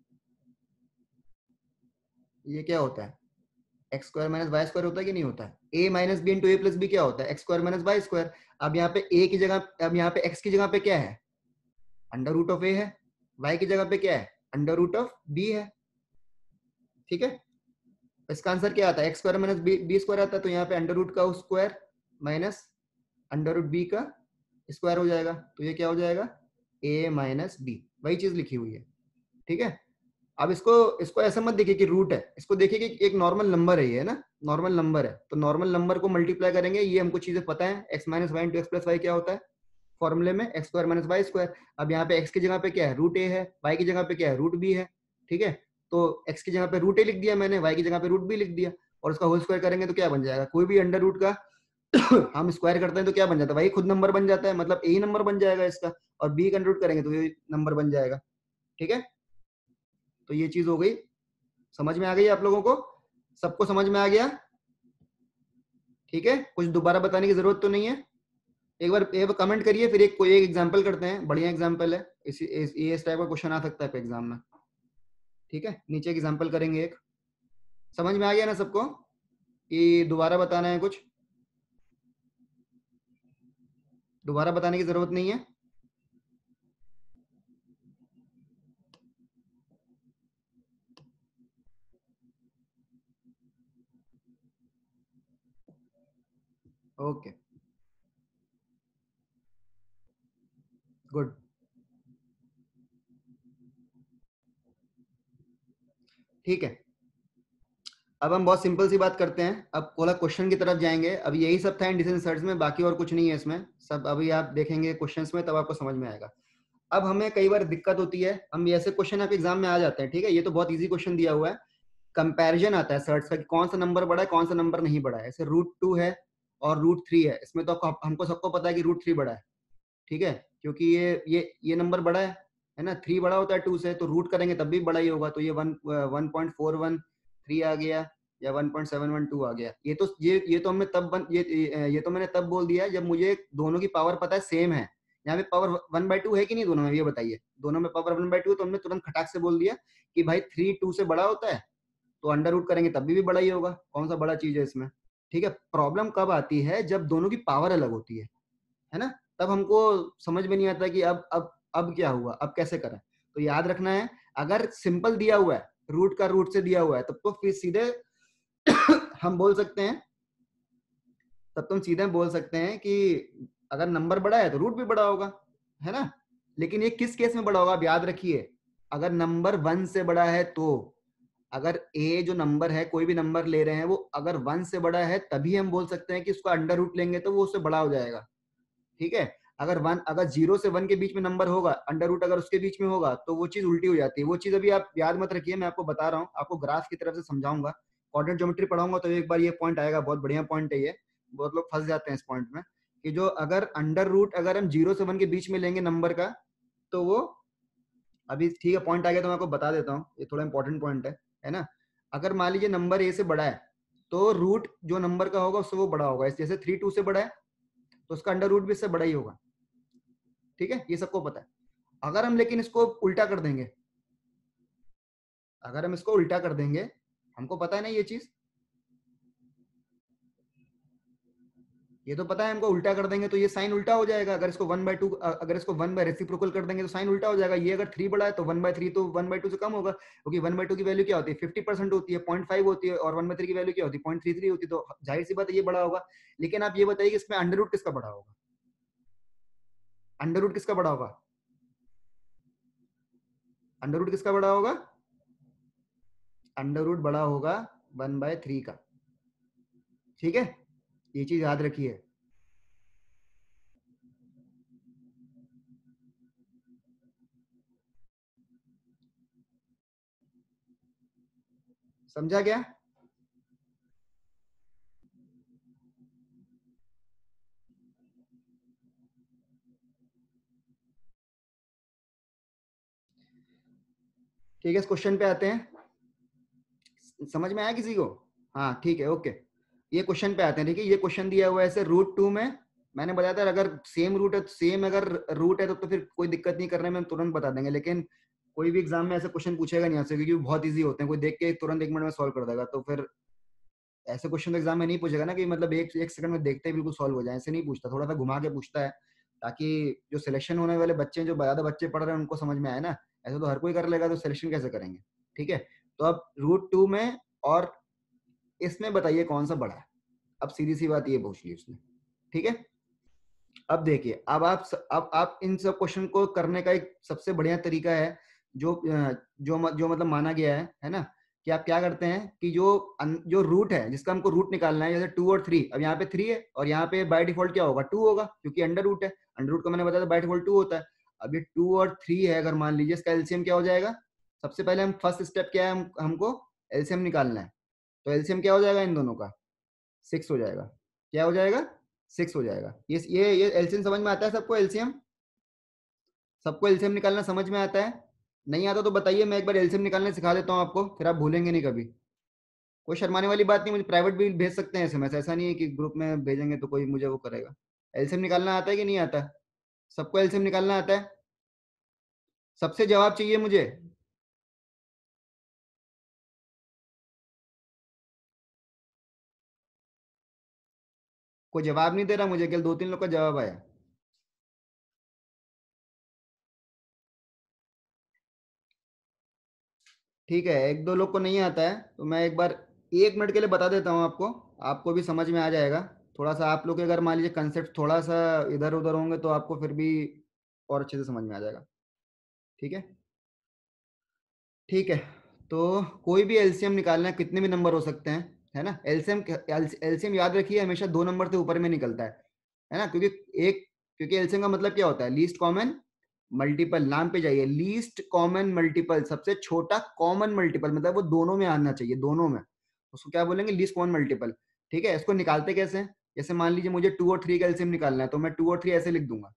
ये क्या होता है? X square minus y square होता है कि नहीं होता है? A minus b into a plus b क्या होता है? X square minus y square. अब यहाँ पे ए की जगह, अब यहाँ पे एक्स की जगह पे क्या है? अंडर रूट ऑफ ए है। वाई की जगह पे क्या है? अंडर रूट ऑफ बी है। ठीक है, इसका आंसर क्या आता है? X square minus b square आता है। तो यहाँ पे अंडर रूट का square minus under root b का स्क्वायर हो जाएगा। तो ये क्या हो जाएगा? A minus b. वही चीज लिखी हुई है। ठीक है, अब इसको इसको ऐसा मत देखिए कि रूट है, इसको देखिए कि एक नॉर्मल नंबर है ये, है ना। नॉर्मल नंबर है, तो नॉर्मल नंबर को मल्टीप्लाई करेंगे। ये हमको चीजें पता है, x minus y into x plus y क्या होता है फॉर्मूले में? X square minus y square. अब यहाँ पे एक्स की जगह पे क्या है? रूट ए है। वाई की जगह पे क्या है? रूट बी है। ठीक है, तो एक्स की जगह पे रूट ए लिख दिया मैंने, वाई की जगह पे रूट बी लिख दिया। और उसका होल स्क्वायर करेंगे तो क्या बन जाएगा? कोई भी अंडर रूट का हम स्क्वायर करते हैं तो क्या बन जाता है? वही खुद नंबर बन जाता है, मतलब ए ही नंबर बन जाएगा इसका। और बी का रूट करेंगे तो ये नंबर बन जाएगा। ठीक है, तो ये चीज हो गई। समझ में आ गई आप लोगों को? सबको समझ में आ गया? ठीक है, कुछ दोबारा बताने की जरूरत तो नहीं है। एक बार कमेंट करिए, फिर कोई एक एग्जांपल करते हैं। बढ़िया एग्जांपल है, इस टाइप का क्वेश्चन आ सकता है एग्जाम में। ठीक है, नीचे एग्जांपल करेंगे एक। समझ में आ गया ना सबको कि दोबारा बताना है कुछ? दोबारा बताने की जरूरत नहीं है। Okay, good. ठीक है, अब हम बहुत सिंपल सी बात करते हैं, अब थोड़ा क्वेश्चन की तरफ जाएंगे। अब यही सब था इंडिसेंट सर्च में, बाकी और कुछ नहीं है इसमें, सब अभी आप देखेंगे क्वेश्चंस में तब आपको समझ में आएगा। अब हमें कई बार दिक्कत होती है, हम ऐसे क्वेश्चन आपके एग्जाम में आ जाते हैं, ठीक है, ये तो बहुत इजी क्वेश्चन दिया हुआ है, कंपैरिजन आता है सर्च का कि कौन सा नंबर बड़ा है कौन सा नंबर नहीं बड़ा है। ऐसे √2 है और √3 है, इसमें तो हमको सबको पता है कि √3 बड़ा है, ठीक है, क्योंकि ये नंबर बड़ा है ना, 3 बड़ा होता है 2 से, तो रूट करेंगे तब भी बड़ा ही होगा, तो ये 1.413 आ गया या 1.712 आ गया। ये तो हमने ये तो मैंने तब बोल दिया जब मुझे दोनों की पावर पता है सेम है। यहाँ पे पावर 1/2 है कि नहीं दोनों में, ये बताइए, दोनों में पावर 1/2, तो हमने तुरंत खटाक से बोल दिया कि भाई 3 2 से बड़ा होता है, तो अंडर रूट करेंगे तब भी बड़ा ही होगा, कौन सा बड़ा चीज है इसमें। ठीक है, प्रॉब्लम कब आती है जब दोनों की पावर अलग होती है ना, तब हमको समझ में नहीं आता कि अब क्या हुआ, अब कैसे करें। तो याद रखना है, अगर सिंपल दिया हुआ है, रूट का रूट से दिया हुआ है, तब तो फिर सीधे हम बोल सकते हैं, तब तो हम सीधे बोल सकते हैं कि अगर नंबर बड़ा है तो रूट भी बड़ा होगा, है ना। लेकिन ये किस केस में बड़ा होगा, आप याद रखिए, अगर नंबर 1 से बड़ा है तो, अगर ए जो नंबर है, कोई भी नंबर ले रहे हैं, वो अगर 1 से बड़ा है तभी हम बोल सकते हैं कि उसका अंडर रूट लेंगे तो वो उससे बड़ा हो जाएगा, ठीक है। अगर 0 से 1 के बीच में नंबर होगा, अंडर रूट अगर उसके बीच में होगा, तो वो चीज उल्टी हो जाती है। वो चीज अभी आप याद मत रखिए, मैं आपको बता रहा हूँ, आपको ग्राफ की तरफ से समझाऊंगा, कोऑर्डिनेट ज्योमेट्री पढ़ाऊंगा तो एक बार ये पॉइंट आएगा, बहुत बढ़िया पॉइंट है ये, बहुत लोग फंस जाते हैं इस पॉइंट में, कि जो अगर अंडर रूट अगर हम 0 से 1 के बीच में लेंगे नंबर का, तो वो, अभी ठीक है पॉइंट आ गया तो मैं आपको बता देता हूँ, ये थोड़ा इंपॉर्टेंट पॉइंट है ना। अगर मान लीजिए नंबर ए से बड़ा है, तो रूट जो नंबर का होगा उससे वो बड़ा होगा, जैसे 3 2 से बड़ा है तो उसका अंडर रूट भी इससे बड़ा ही होगा, ठीक है, ये सबको पता है। अगर हम लेकिन इसको उल्टा कर देंगे, अगर हम इसको उल्टा कर देंगे, हमको पता है ना ये चीज, ये तो पता है हमको, उल्टा कर देंगे तो ये साइन उल्टा हो जाएगा। अगर इसको 1/2, अगर इसको 1 बाय रेसिप्रोकल कर देंगे तो साइन उल्टा हो जाएगा। ये अगर 3 बड़ा है तो 1/3 तो 1/2 से कम होगा, क्योंकि 1/2 की वैल्यू क्या होती है, 50% होती है, 0.5 होती है, और 1/3 की वैल्यू क्या होती है, 0.33 होती है, तो जाहिर सी बात है ये बड़ा होगा। लेकिन आप ये बताइए कि इसमें अंडर रूट किसका बड़ा होगा, अंडर रूट किसका बड़ा होगा, अंडर रूट किसका बड़ा होगा, अंडर रूट बड़ा होगा 1/3 का, ठीक है, ये चीज याद रखिए। समझा क्या। ठीक है, इस क्वेश्चन पे आते हैं, समझ में आया किसी को, हाँ ठीक है, ओके। ये क्वेश्चन पे आते हैं, ठीक है, ये क्वेश्चन दिया हुआ है ऐसे √2 में, मैंने बताया था अगर सेम रूट है, सेम अगर रूट है तो फिर कोई दिक्कत नहीं करने में, हम तुरंत बता देंगे। लेकिन कोई भी एग्जाम में ऐसे क्वेश्चन पूछेगा नहीं आपसे, क्योंकि वो बहुत इजी होते हैं, कोई देख के तुरंत 1 मिनट में सॉल्व कर देगा, तो फिर ऐसे क्वेश्चन तो एग्जाम में नहीं पूछेगा ना, कि मतलब एक सेकंड में देखते ही बिल्कुल सॉल्व हो जाए, ऐसे नहीं पूछता, थोड़ा सा घुमा के पूछता है, ताकि जो सिलेक्शन होने वाले बच्चे हैं, जो ज्यादा बच्चे पढ़ रहे हैं, उनको समझ में आए ना। ऐसे तो हर कोई कर लेगा तो सिलेक्शन कैसे करेंगे, ठीक है। तो अब √2 में और इसमें बताइए कौन सा बड़ा है, अब सीधी सी बात ये पूछ ली उसने, ठीक है। अब देखिए, अब आप इन सब क्वेश्चन को करने का एक सबसे बढ़िया तरीका है, जो मतलब माना गया है ना, कि आप क्या करते हैं कि जो रूट है, जिसका हमको रूट निकालना है, जैसे 2 और 3, अब यहाँ पे 3 है और यहाँ पे बाय डिफॉल्ट क्या होगा, 2 होगा, क्योंकि अंडर रूट है, अंडर रूट का मैंने बताया था बाय डिफॉल्ट 2 होता है। अब ये 2 और 3 है, अगर मान लीजिए इसका एलसीएम क्या हो जाएगा, सबसे पहले हम फर्स्ट स्टेप क्या है, हमको एलसीएम निकालना है, तो एलसीएम क्या हो जाएगा इन दोनों का, 6 हो जाएगा, क्या हो जाएगा, 6 हो जाएगा। ये एलसीएम समझ में आता है सबको, एलसीएम, सबको एलसीएम निकालना समझ में आता है, नहीं आता तो बताइए, मैं एक बार एलसीएम निकालने सिखा देता हूँ आपको, फिर आप भूलेंगे नहीं कभी। कोई शर्माने वाली बात नहीं, मुझे प्राइवेट भी भेज सकते हैं एसएमएस, ऐसा नहीं है कि ग्रुप में भेजेंगे तो कोई मुझे वो करेगा। एलसीएम निकालना आता है कि नहीं आता, सबको एलसीएम निकालना आता है, सबसे जवाब चाहिए मुझे। कोई जवाब नहीं दे रहा मुझे, केवल 2 3 लोग का जवाब आया। ठीक है, 1 2 लोग को नहीं आता है, तो मैं एक बार 1 मिनट के लिए बता देता हूँ आपको, आपको भी समझ में आ जाएगा। थोड़ा सा आप लोग के अगर मान लीजिए कंसेप्ट थोड़ा सा इधर उधर होंगे तो आपको फिर भी और अच्छे से समझ में आ जाएगा, ठीक है। ठीक है, तो कोई भी एलसीएम निकालना है, कितने भी नंबर हो सकते हैं, है ना। एलसीएम याद रखिए हमेशा दो नंबर से ऊपर में निकलता है ना, क्योंकि एलसीएम का मतलब क्या होता है, लीस्ट कॉमन मल्टीपल। नाम पे जाइए, लीस्ट कॉमन मल्टीपल, सबसे छोटा कॉमन मल्टीपल, मतलब वो दोनों में आना चाहिए, दोनों में, उसको क्या बोलेंगे, लीस्ट कॉमन मल्टीपल। ठीक है, इसको निकालते कैसे हैं, जैसे मान लीजिए मुझे 2 और 3 का एलसीएम निकालना है, तो मैं 2 और 3 ऐसे लिख दूंगा।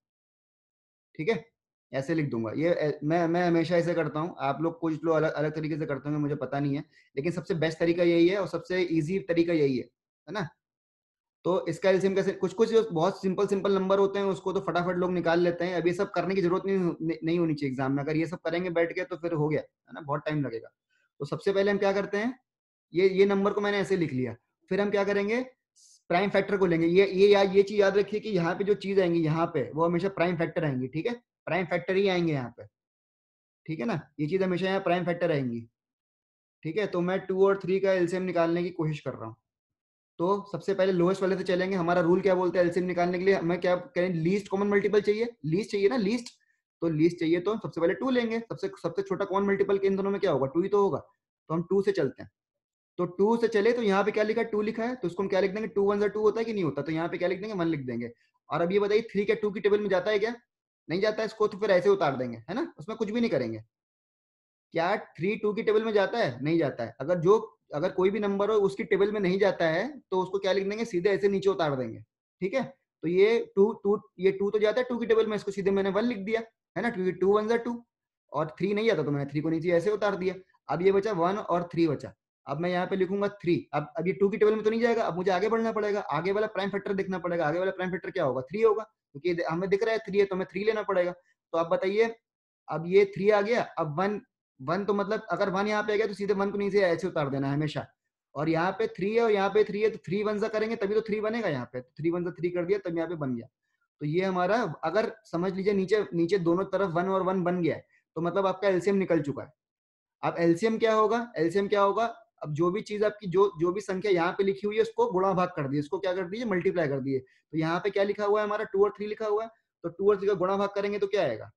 ठीक है, ऐसे लिख दूंगा। मैं हमेशा ऐसे करता हूँ, आप लोग कुछ लोग अलग अलग तरीके से करते होंगे, मुझे पता नहीं है, लेकिन सबसे बेस्ट तरीका यही है और सबसे इजी तरीका यही है ना। तो इसका एलसीएम कैसे, कुछ कुछ जो बहुत सिंपल सिंपल नंबर होते हैं उसको तो फटाफट लोग निकाल लेते हैं, अब ये सब करने की जरूरत नहीं होनी चाहिए एग्जाम में, अगर ये सब करेंगे बैठ के तो फिर हो गया, है ना, बहुत टाइम लगेगा। तो सबसे पहले हम क्या करते हैं, ये नंबर को मैंने ऐसे लिख लिया, फिर हम क्या करेंगे, प्राइम फैक्टर को लेंगे। ये चीज याद रखिए कि यहाँ पे जो चीज आएंगी यहाँ पे वो हमेशा प्राइम फैक्टर आएंगी। ठीक है, प्राइम फैक्टर ही आएंगे यहाँ पे। ठीक है ना, ये चीज हमेशा यहाँ प्राइम फैक्टर आएंगी। ठीक है, तो मैं 2 और 3 का एलसीएम निकालने की कोशिश कर रहा हूँ। तो सबसे पहले लोएस्ट वाले से चलेंगे, हमारा रूल क्या बोलता है एलसीएम निकालने के लिए, हमें क्या करें, लीस्ट कॉमन मल्टीपल चाहिए, लीस्ट चाहिए ना, लीस्ट। तो लीस्ट चाहिए तो हम सबसे पहले 2 लेंगे, सबसे सबसे छोटा कॉमन मल्टीपल के इन दोनों में क्या होगा, 2 ही तो होगा, तो हम 2 से चलते हैं। तो 2 से चले तो यहाँ पे क्या लिखा है, 2 लिखा है, तो उसको हम क्या लिख देंगे, 2 1 2 होता है कि नहीं होता, तो यहाँ पे क्या लिख देंगे, 1 लिख देंगे। और अब ये बताइए 3 क्या 2 की टेबल में जाता है क्या, नहीं जाता है, इसको तो फिर ऐसे उतार देंगे, है ना, उसमें कुछ भी नहीं करेंगे। क्या 3 2 की टेबल में जाता है, नहीं जाता है। अगर कोई भी नंबर हो उसकी टेबल में नहीं जाता है तो उसको क्या लिख देंगे, सीधे ऐसे नीचे उतार देंगे। ठीक है, तो ये 2 तो जाता है 2 की टेबल में, इसको सीधे मैंने 1 लिख दिया, है ना, क्योंकि 2 1 2, और 3 नहीं आता तो मैंने 3 को नीचे ऐसे उतार दिया। अब ये बचा 1 और 3 बचा। अब मैं यहाँ पे लिखूंगा 3। अब ये 2 की टेबल में तो नहीं जाएगा, अब मुझे आगे बढ़ना पड़ेगा, आगे वाला प्राइम फैक्टर देखना पड़ेगा, आगे वाला प्राइम फैक्टर क्या होगा, 3 होगा, क्योंकि हमें दिख रहा है 3 है तो हमें 3 लेना पड़ेगा। तो अब बताइए, अब ये 3 आ गया, अब 1 1 तो मतलब अगर 1 यहाँ पे आ गया तो सीधे 1 को नीचे ऐसे उतार देना है हमेशा। और यहाँ पे 3 है और यहाँ पे 3 है, तो 3 1 करेंगे तभी तो 3 बनेगा, यहाँ पे 3 1 3 कर दिया तब यहाँ पे बन गया। तो ये हमारा, अगर समझ लीजिए नीचे नीचे दोनों तरफ 1 और 1 बन गया है, तो मतलब आपका एलसीएम निकल चुका है। अब एलसीएम क्या होगा, एलसीएम क्या होगा, अब जो भी चीज आपकी जो जो भी संख्या यहाँ पे लिखी हुई है उसको गुणा भाग कर दिए, इसको क्या कर दीजिए, मल्टीप्लाई कर दिए। तो यहाँ पे क्या लिखा हुआ है हमारा, 2 और 3 लिखा हुआ है, तो 2 और 3 का गुणा भाग करेंगे तो क्या आएगा,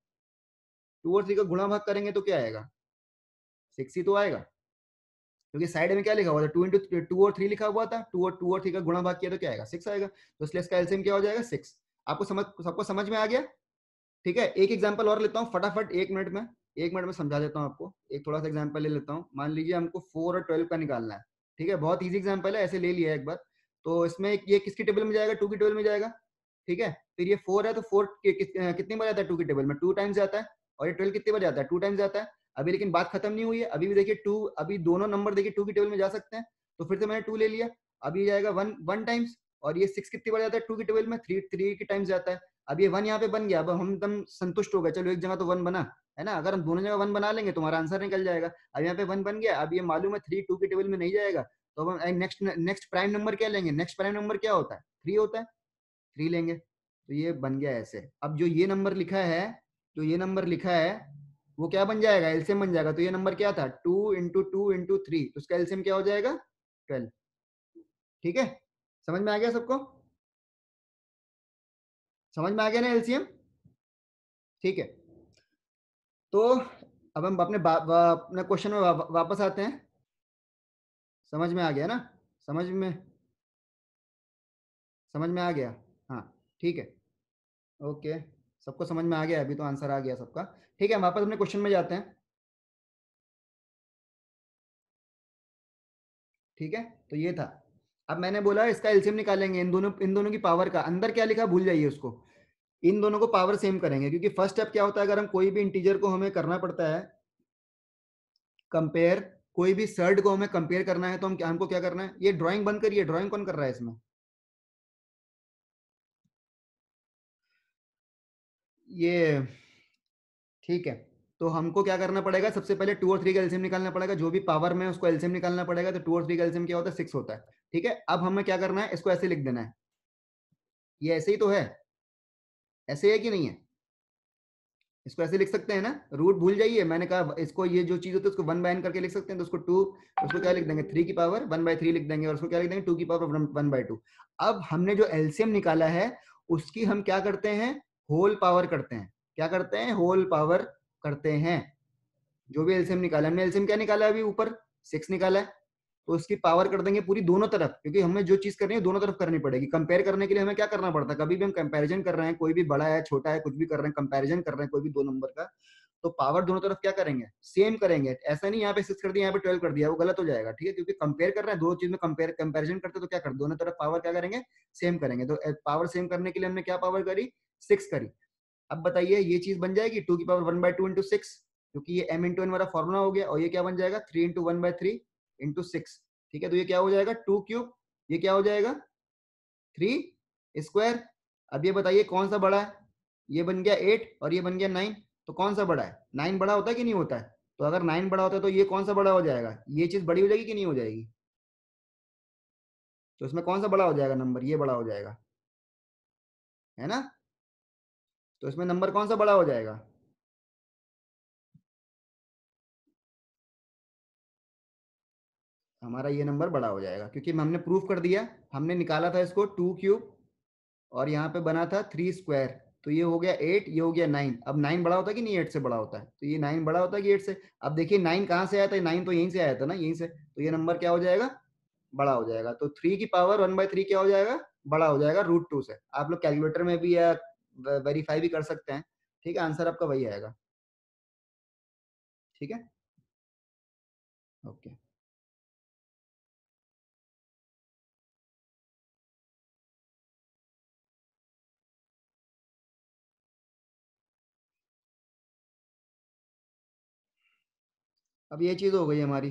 2 और 3 का गुणा भाग करेंगे तो क्या आएगा, 6 ही तो आएगा, क्योंकि साइड में क्या लिखा हुआ था, 2 और 3 लिखा हुआ था, 2 और 3 का गुणा भाग किया तो क्या आएगा, 6 आएगा। तो इसलिए इसका एलसीएम क्या हो जाएगा, 6। आपको सबको समझ में आ गया। ठीक है, एक एग्जांपल और लेता हूँ फटाफट, 1 मिनट में समझा देता हूँ आपको। एक थोड़ा सा एग्जांपल ले लेता हूँ, मान लीजिए हमको 4 और 12 का निकालना है। ठीक है, बहुत इजी एग्जांपल है, ऐसे ले लिया है एक बार। तो इसमें ये किसकी टेबल में जाएगा, 2 की टेबल में जाएगा। ठीक है, फिर ये 4 है तो 4 कितनी बार जाता है 2 की टेबल में, 2 टाइम्स जाता है। और ये 12 कितनी बार जाता है, 2 टाइम्स जाता है। अभी लेकिन बात खत्म नहीं हुई है, अभी भी देखिए 2, अभी दोनों नंबर देखिए 2 की टेबल में जा सकते हैं। तो फिर से मैंने 2 ले लिया, अभी जाएगा 1 टाइम्स। और ये 6 कितनी बार जाता है 2 की टेबल में, 3 की टाइम्स जाता है। अब ये 1 यहाँ पे बन गया, अब हम एकदम संतुष्ट हो गए, चलो एक जगह तो 1 बना, है ना। अगर हम दोनों जगह 1 बना लेंगे तो हमारा आंसर निकल जाएगा। अब यहाँ पे 1 बन गया, अब ये मालूम है 3 2 की टेबल में नहीं जाएगा, तो अब हम नेक्स्ट नेक्स्ट प्राइम नंबर क्या लेंगे, नेक्स्ट प्राइम नंबर क्या होता है, 3 होता है, 3 लेंगे। तो ये बन गया ऐसे। अब जो ये नंबर लिखा है, जो ये नंबर लिखा है वो क्या बन जाएगा, एलसीएम बन जाएगा। तो ये नंबर क्या था, 2 × 2 × 3, तो उसका एलसीएम क्या हो जाएगा, 12। ठीक है, समझ में आ गया सबको, समझ में आ गया ना एलसीएम। ठीक है, तो अब हम अपने क्वेश्चन में वापस आते हैं। समझ में आ गया ना, समझ में समझ में आ गया। हाँ, ठीक है, ओके, सबको समझ में आ गया, अभी तो आंसर आ गया सबका। ठीक है, हम वापस अपने क्वेश्चन में जाते हैं। ठीक है, तो ये था। अब मैंने बोला इसका एलसीएम निकालेंगे, इन दोनों की पावर का, अंदर क्या लिखा भूल जाइए उसको, इन दोनों को पावर सेम करेंगे, क्योंकि फर्स्ट स्टेप क्या होता है, अगर हम कोई भी इंटीजर को हमें करना पड़ता है कंपेयर, कोई भी सर्ड को हमें कंपेयर करना है तो हमको क्या करना है, ये ड्राइंग बंद करिए, ड्राइंग कौन कर रहा है इसमें, ये, ठीक है। तो हमको क्या करना पड़ेगा, सबसे पहले 2 और 3 का एलसीएम निकालना पड़ेगा, जो भी पावर में उसको एलसीएम निकालना पड़ेगा। तो 2 और 3 का एलसीएम क्या होता है, 6 होता है। ठीक है, अब हमें क्या करना है, इसको ऐसे लिख देना है, ये ऐसे ही तो है, ऐसे है कि नहीं है, इसको ऐसे लिख सकते हैं ना, रूट भूल जाइए, मैंने कहा इसको, ये जो चीज होती है उसको 1/n करके लिख सकते हैं, तो उसको 2, उसको क्या लिख देंगे, 3 की पावर 1/3 लिख देंगे, और उसको क्या लिख देंगे, 2 की पावर 1/2। अब हमने जो एलसीएम निकाला है उसकी हम क्या करते हैं, होल पावर करते हैं, क्या करते हैं, होल पावर करते हैं। जो भी एलसीएम निकाला, हमने एलसीएम क्या निकाला है अभी ऊपर, 6 निकाला है, तो उसकी पावर कर देंगे पूरी दोनों तरफ, क्योंकि हमें जो चीज करनी है दोनों तरफ करनी पड़ेगी। कंपेयर करने के लिए हमें क्या करना पड़ता है, कभी भी हम कंपैरिजन कर रहे हैं, कोई भी बड़ा है छोटा है कुछ भी कर रहे हैं, कंपैरिजन कर रहे हैं कोई भी दो नंबर का, तो पावर दोनों तरफ क्या करेंगे, सेम करेंगे। ऐसा नहीं यहाँ पे 6 कर दिया यहाँ पे 12 कर दिया, वो गलत हो जाएगा, ठीक है, क्योंकि कंपेयर कर रहे हैं दो चीज में, कंपेरिजन करते तो क्या कर, दोनों तरफ पावर क्या करेंगे, सेम करेंगे। तो पावर सेम करने के लिए हमने क्या पावर करी, 6 करी। अब बताइए ये चीज बन जाएगी 2 की पावर 1/2 इंटू 6, क्योंकि ये m इंटू एन वाला फॉर्मूला हो गया, और ये क्या बन जाएगा 3 इंटू 1/3 इंटू 6, ठीक है। तो ये क्या हो जाएगा 2 क्यूब, ये क्या हो जाएगा 3 स्क्वायर। अब ये बताइए कौन सा बड़ा है, ये बन गया 8 और ये बन गया 9, तो कौन सा बड़ा है, 9 बड़ा होता है कि नहीं होता है, तो अगर 9 बड़ा होता है तो ये कौन सा बड़ा हो जाएगा, ये चीज बड़ी हो जाएगी कि नहीं हो जाएगी, तो इसमें कौन सा बड़ा हो जाएगा नंबर, ये बड़ा हो जाएगा, है ना। तो इसमें नंबर कौन सा बड़ा हो जाएगा, हमारा ये नंबर बड़ा हो जाएगा, क्योंकि हमने प्रूफ कर दिया, हमने निकाला था इसको 2 क्यूब और यहाँ पे बना था 3 स्क्वायर, तो ये हो गया 8, ये हो गया 9। अब 9 बड़ा होता है कि नहीं 8 से बड़ा होता है, तो ये 9 बड़ा होता है कि 8 से। अब देखिए 9 कहाँ से आया था, 9 तो यहीं से आया था ना, यहीं से, तो ये नंबर क्या हो जाएगा, बड़ा हो जाएगा। तो 3 की पावर 1/3 क्या हो जाएगा, बड़ा हो जाएगा √2 से। आप लोग कैलकुलेटर में भी या वेरीफाई भी कर सकते हैं, ठीक है, आंसर आपका वही आएगा, ठीक है, ओके। अब ये चीज हो गई हमारी,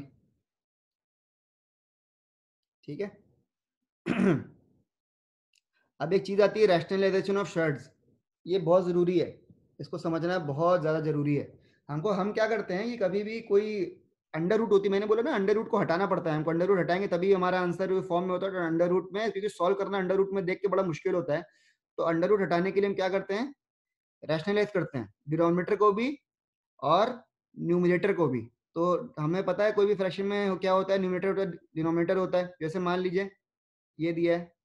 ठीक है। अब एक चीज आती है रैशनलाइजेशन ऑफ शर्ट्स, ये बहुत जरूरी है, इसको समझना बहुत ज्यादा जरूरी है। हमको, हम क्या करते हैं, ये कभी भी कोई अंडर रूट होती है, मैंने बोला ना अंडर रूट को हटाना पड़ता है हमको, अंडर रूट हटाएंगे तभी हमारा आंसर फॉर्म में होता है अंडर रूट में, क्योंकि सॉल्व करना अंडर रूट में देख के बड़ा मुश्किल होता है। तो अंडर रूट हटाने के लिए हम क्या करते हैं, रैशनलाइज करते हैं डिनोमिनेटर को भी और न्यूमिनेटर को भी। तो हमें पता है कोई भी फ्रैक्शन में क्या होता है, न्यूमिनेटर होता है डिनोमिनेटर होता है। जैसे मान लीजिए ये दिया है,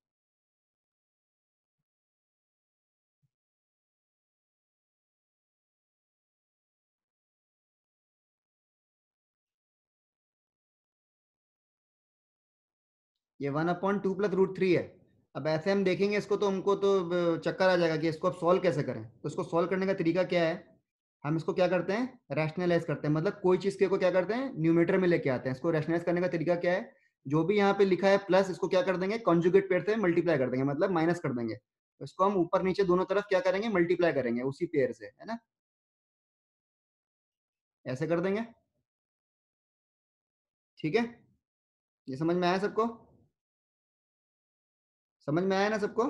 ये 1/2 + √3 है। अब ऐसे हम देखेंगे इसको तो हमको तो चक्कर आ जाएगा कि इसको अब सॉल्व कैसे करें। तो इसको सॉल्व करने का तरीका क्या है, हम इसको क्या करते हैं रैशनलाइज करते हैं, मतलब कोई चीज को क्या करते हैं न्यूमरेटर में लेके आते हैं। इसको रैशनलाइज करने का तरीका क्या है, जो भी यहाँ पे लिखा है प्लस, इसको क्या कर देंगे कॉन्जुगेट पेयर से मल्टीप्लाई कर देंगे, मतलब माइनस कर देंगे। तो इसको हम ऊपर नीचे दोनों तरफ क्या करेंगे मल्टीप्लाई करेंगे उसी पेयर से, है ना, ऐसे कर देंगे, ठीक है। ये समझ में आया सबको, समझ में आया ना सबको,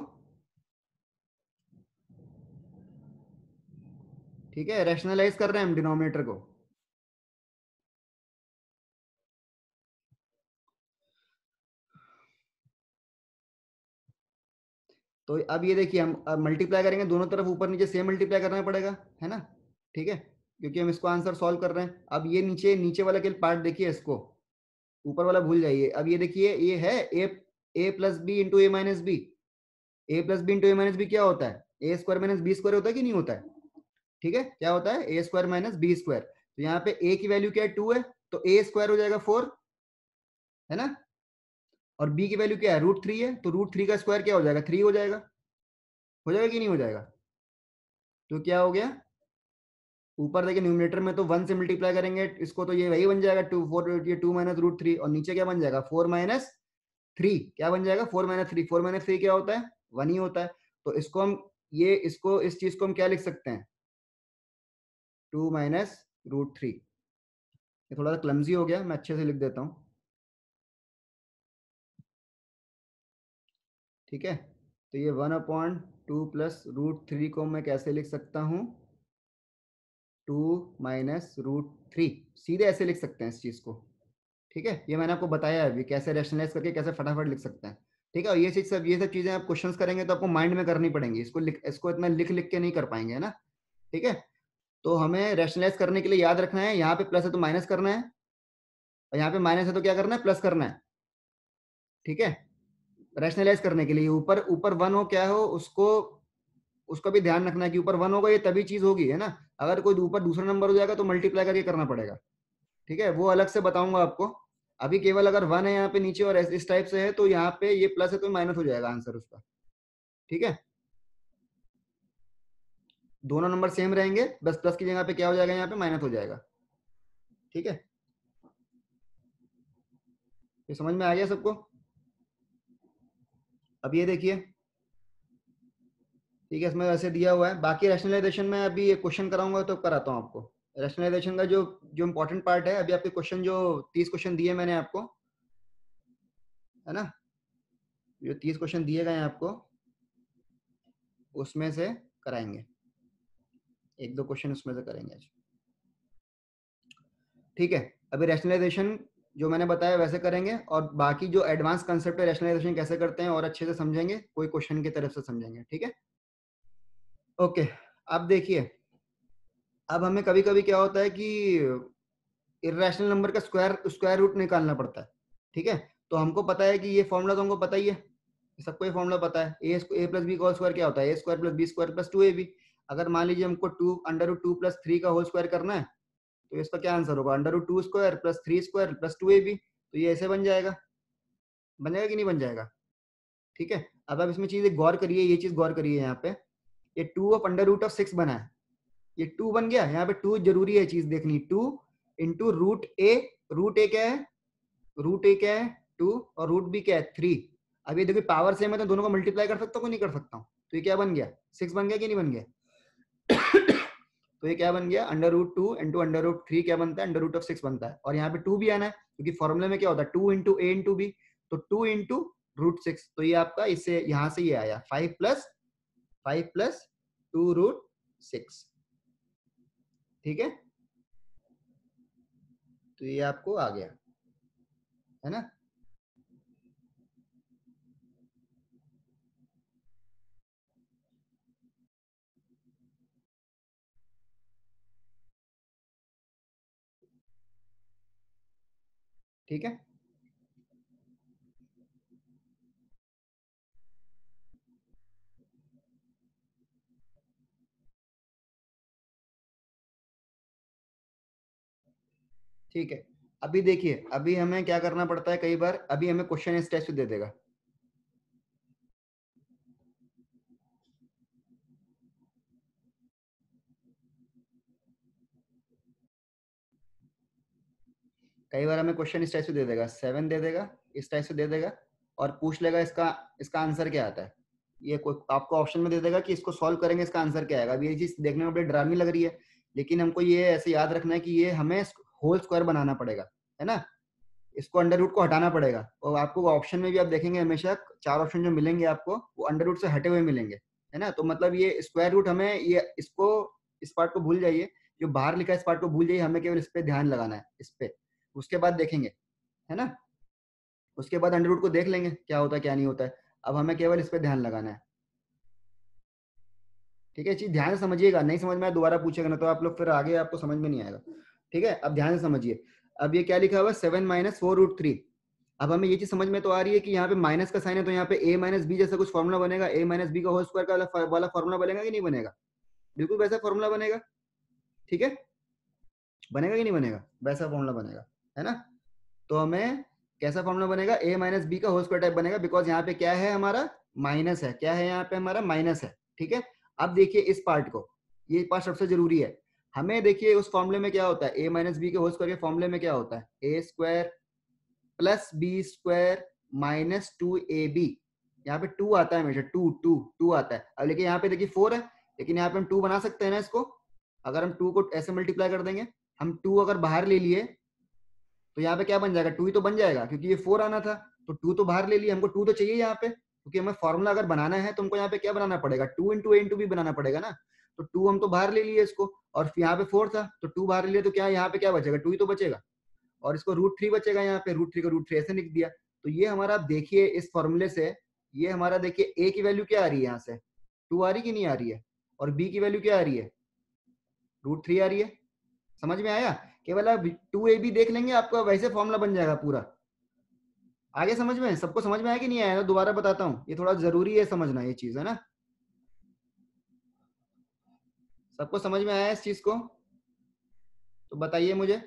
ठीक है। रैशनलाइज कर रहे हैं हम डिनोमिनेटर को। तो अब ये देखिए हम मल्टीप्लाई करेंगे दोनों तरफ, ऊपर नीचे सेम मल्टीप्लाई करना पड़ेगा, है ना, ठीक है, क्योंकि हम इसको आंसर सॉल्व कर रहे हैं। अब ये नीचे नीचे वाला के पार्ट देखिए, इसको ऊपर वाला भूल जाइए। अब ये देखिए ये है a plus b into a minus b, a plus b into a minus b क्या होता है, a square minus b square होता है कि नहीं होता है, ठीक है, क्या होता है a square minus b square. तो यहाँ पे ए की वैल्यू क्या है 2 है, तो ए स्क्वायर हो जाएगा 4, है ना, और बी की वैल्यू क्या है √3 है, तो √3 का स्क्वायर क्या हो जाएगा 3 हो जाएगा कि नहीं हो जाएगा। तो क्या हो गया, ऊपर देखिए न्यूमिनेटर में तो 1 से मल्टीप्लाई करेंगे इसको, तो ये वही बन जाएगा 2 4, ये 2 माइनस √3, और नीचे क्या बन जाएगा 4 माइनस 3, क्या बन जाएगा 4 माइनस 3, 4 माइनस 3 क्या होता है 1 ही होता है। तो इसको हम, ये इसको इस चीज को हम क्या लिख सकते हैं 2 माइनस √3। ये थोड़ा सा क्लमजी हो गया, मैं अच्छे से लिख देता हूँ, ठीक है। तो ये 1/2 प्लस √3 को मैं कैसे लिख सकता हूँ 2 माइनस √3, सीधे ऐसे लिख सकते हैं इस चीज को, ठीक है। ये मैंने आपको बताया है अभी कैसे रैशनलाइज करके कैसे फटाफट लिख सकते हैं, ठीक है। और ये सब चीजें आप क्वेश्चंस करेंगे तो आपको माइंड में करनी पड़ेंगी, इसको इतना लिख लिख के नहीं कर पाएंगे, है ना, ठीक है। तो हमें रैशनलाइज करने के लिए याद रखना है, यहाँ पे प्लस है तो माइनस करना है, और यहाँ पे माइनस है तो क्या करना है प्लस करना है, ठीक है। रैशनलाइज करने के लिए ऊपर ऊपर 1 हो क्या हो, उसको उसका भी ध्यान रखना है कि ऊपर 1 होगा ये तभी चीज होगी, है ना। अगर कोई ऊपर दूसरा नंबर हो जाएगा तो मल्टीप्लाई करके करना पड़ेगा, ठीक है, वो अलग से बताऊंगा आपको। अभी केवल अगर 1 है यहाँ पे नीचे और इस टाइप से है तो यहाँ पे ये प्लस है तो माइनस हो जाएगा आंसर उसका, ठीक है। दोनों नंबर सेम रहेंगे, बस प्लस की जगह पे क्या हो जाएगा, यहाँ पे माइनस हो जाएगा, ठीक है। ये समझ में आ गया सबको? अब ये देखिए, ठीक है, इसमें वैसे दिया हुआ है। बाकी रैशनलाइजेशन में अभी ये क्वेश्चन कराऊंगा तो कराता हूँ आपको। रैशनलाइजेशन का जो जो इंपॉर्टेंट पार्ट है, अभी आपके क्वेश्चन जो 30 क्वेश्चन दिए मैंने आपको, है ना, जो 30 क्वेश्चन दिए गए हैं आपको, उसमें से कराएंगे, एक दो क्वेश्चन उसमें से करेंगे आज, ठीक है। अभी रैशनलाइजेशन जो मैंने बताया वैसे करेंगे, और बाकी जो एडवांस कंसेप्ट है रैशनलाइजेशन कैसे करते हैं और अच्छे से समझेंगे, कोई क्वेश्चन की तरफ से समझेंगे, ठीक है। ओके, अब देखिए, अब हमें कभी कभी क्या होता है कि इरेशनल नंबर का स्क्वायर स्क्वायर रूट निकालना पड़ता है, ठीक है। तो हमको पता है कि ये फॉर्मूला तो हमको पता ही है, सबको ये फॉर्मूला पता है, ए प्लस बी का होल स्क्वायर क्या होता है, a square plus b square plus 2ab। अगर मान लीजिए हमको टू अंडर रूट 2 प्लस 3 का होल स्क्वायर करना है, तो इसका क्या आंसर होगा, under root 2 square plus 3 square plus 2ab। तो ये ऐसे बन जाएगा, बनेगा कि नहीं बन जाएगा, ठीक है। अब आप इसमें चीज गौर करिए, ये चीज गौर करिए, यहाँ पे ये 2 ऑफ अंडर रूट ऑफ 6 बना है, ये 2 बन गया, यहाँ पे 2 जरूरी है चीज देखनी, 2 इंटू रूट ए क्या है, रूट ए क्या है 2, और रूट बी क्या है 3। अब ये देखिए पावर सेम है तो दोनों को मल्टीप्लाई कर सकता हूँ कि नहीं कर सकता हूँ, तो ये क्या बन गया 6 बन गया कि नहीं बन गया तो ये क्या बन गया, under root 2 into under root 3 क्या बनता है, अंडर रूट ऑफ 6 बनता है। और यहाँ पे 2 भी आना है क्योंकि फॉर्मूले में क्या होता है 2 इंटू ए इंटू बी, तो 2 इंटू रूट 6, तो ये आपका इससे यहाँ से ये आया 5 प्लस 2 रूट 6, ठीक है। तो ये आपको आ गया, है ना। ठीक है, ठीक है। अभी देखिए, अभी हमें क्या करना पड़ता है, कई बार अभी हमें क्वेश्चन इस टाइप से दे देगा, कई बार हमें क्वेश्चन इस टाइप से दे देगा, 7 दे देगा, इस टाइप से दे देगा, और पूछ लेगा इसका इसका आंसर क्या आता है। ये कोई आपको ऑप्शन में दे देगा कि इसको सॉल्व करेंगे इसका आंसर क्या आएगा। अभी ये चीज देखने में बड़ी डरावनी लग रही है, लेकिन हमको ये ऐसे याद रखना है कि ये हमें होल स्क्वायर बनाना पड़ेगा, है ना, इसको अंडर रूट को हटाना पड़ेगा। और आपको ऑप्शन में भी आप देखेंगे हमेशा 4 ऑप्शन जो मिलेंगे आपको वो अंडर रूट से हटे हुए मिलेंगे, है ना। तो मतलब ये स्क्वायर रूट हमें ये इसको इस पार्ट को भूल जाइए, जो बाहर लिखा है इस पार्ट को भूल जाइए, हमें केवल इस पे ध्यान लगाना है, इस पे, उसके बाद देखेंगे, है ना। उसके बाद अंडर रूट को देख लेंगे क्या होता है क्या नहीं होता है। अब हमें केवल इस पे ध्यान लगाना है, ठीक है। चीज ध्यान से समझिएगा, नहीं समझ में आया दोबारा पूछेगा ना तो आप लोग फिर आगे आपको समझ में नहीं आएगा, ठीक है। अब ध्यान से समझिए, अब ये क्या लिखा हुआ है 7 माइनस 4 रूट 3। अब हमें ये चीज समझ में तो आ रही है कि यहाँ पे माइनस का साइन है तो यहाँ पे a माइनस बी जैसा कुछ फॉर्मुला बनेगा, a माइनस बी का होल स्क्वायर का वाला फॉर्मुला बनेगा कि नहीं बनेगा, बिल्कुल वैसा फॉर्मुला बनेगा, ठीक है, बनेगा कि नहीं बनेगा, वैसा फॉर्मुला बनेगा, है ना। तो हमें कैसा फॉर्मुला बनेगा, a माइनस बी का होल स्क्वायर टाइप बनेगा, बिकॉज यहाँ पे क्या है हमारा माइनस है, क्या है यहाँ पे हमारा माइनस है, ठीक है। अब देखिए इस पार्ट को, ये पार्ट सबसे जरूरी है। हमें देखिए उस फॉर्मूले में क्या होता है, a माइनस बी के होल स्क्वायर के फॉर्मूले में क्या होता है, a square plus b square minus 2ab। यहाँ पे 2 आता है हमेशा, 2 आता है। अब लेकिन यहाँ पे देखिए 4 है, लेकिन यहाँ पे हम 2 बना सकते हैं ना इसको, अगर हम 2 को ऐसे मल्टीप्लाई कर देंगे, हम 2 अगर बाहर ले लिए तो यहाँ पे क्या बन जाएगा, 2 ही तो बन जाएगा क्योंकि ये 4 आना था, तो 2 तो बाहर ले लिए, हमको 2 तो चाहिए यहाँ पे, क्योंकि हमें फॉर्मूला अगर बनाना है तो हमको यहाँ पे क्या बनाना पड़ेगा, 2 इंटू ए इंटू बी बनाना पड़ेगा ना। तो 2 हम तो बाहर ले लिए इसको, और यहाँ पे 4 था तो 2 बाहर ले लिए, तो क्या यहाँ पे क्या बचेगा, 2 ही तो बचेगा, और इसको रूट 3 बचेगा, यहाँ पे रूट 3 को रूट 3 ऐसे लिख दिया। तो ये हमारा आप देखिए इस फॉर्मूले से, ये हमारा देखिए ए की वैल्यू क्या आ रही है, यहाँ से 2 आ रही कि नहीं आ रही है, और बी की वैल्यू क्या आ रही है, रूट 3 आ रही है। समझ में आया, केवल आप 2ab देख लेंगे आपका वैसे फॉर्मूला बन जाएगा पूरा। आगे समझ में, सबको समझ में आया कि नहीं आया, तो दोबारा बताता हूँ, ये थोड़ा जरूरी है समझना ये चीज, है ना। सबको समझ में आया इस चीज को? तो बताइए मुझे।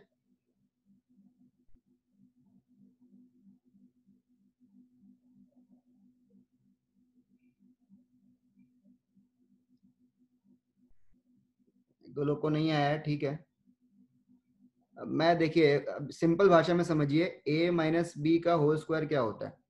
दो लोग को नहीं आया है, ठीक है। अब मैं देखिए, सिंपल भाषा में समझिए, a माइनस बी का होल स्क्वायर क्या होता है?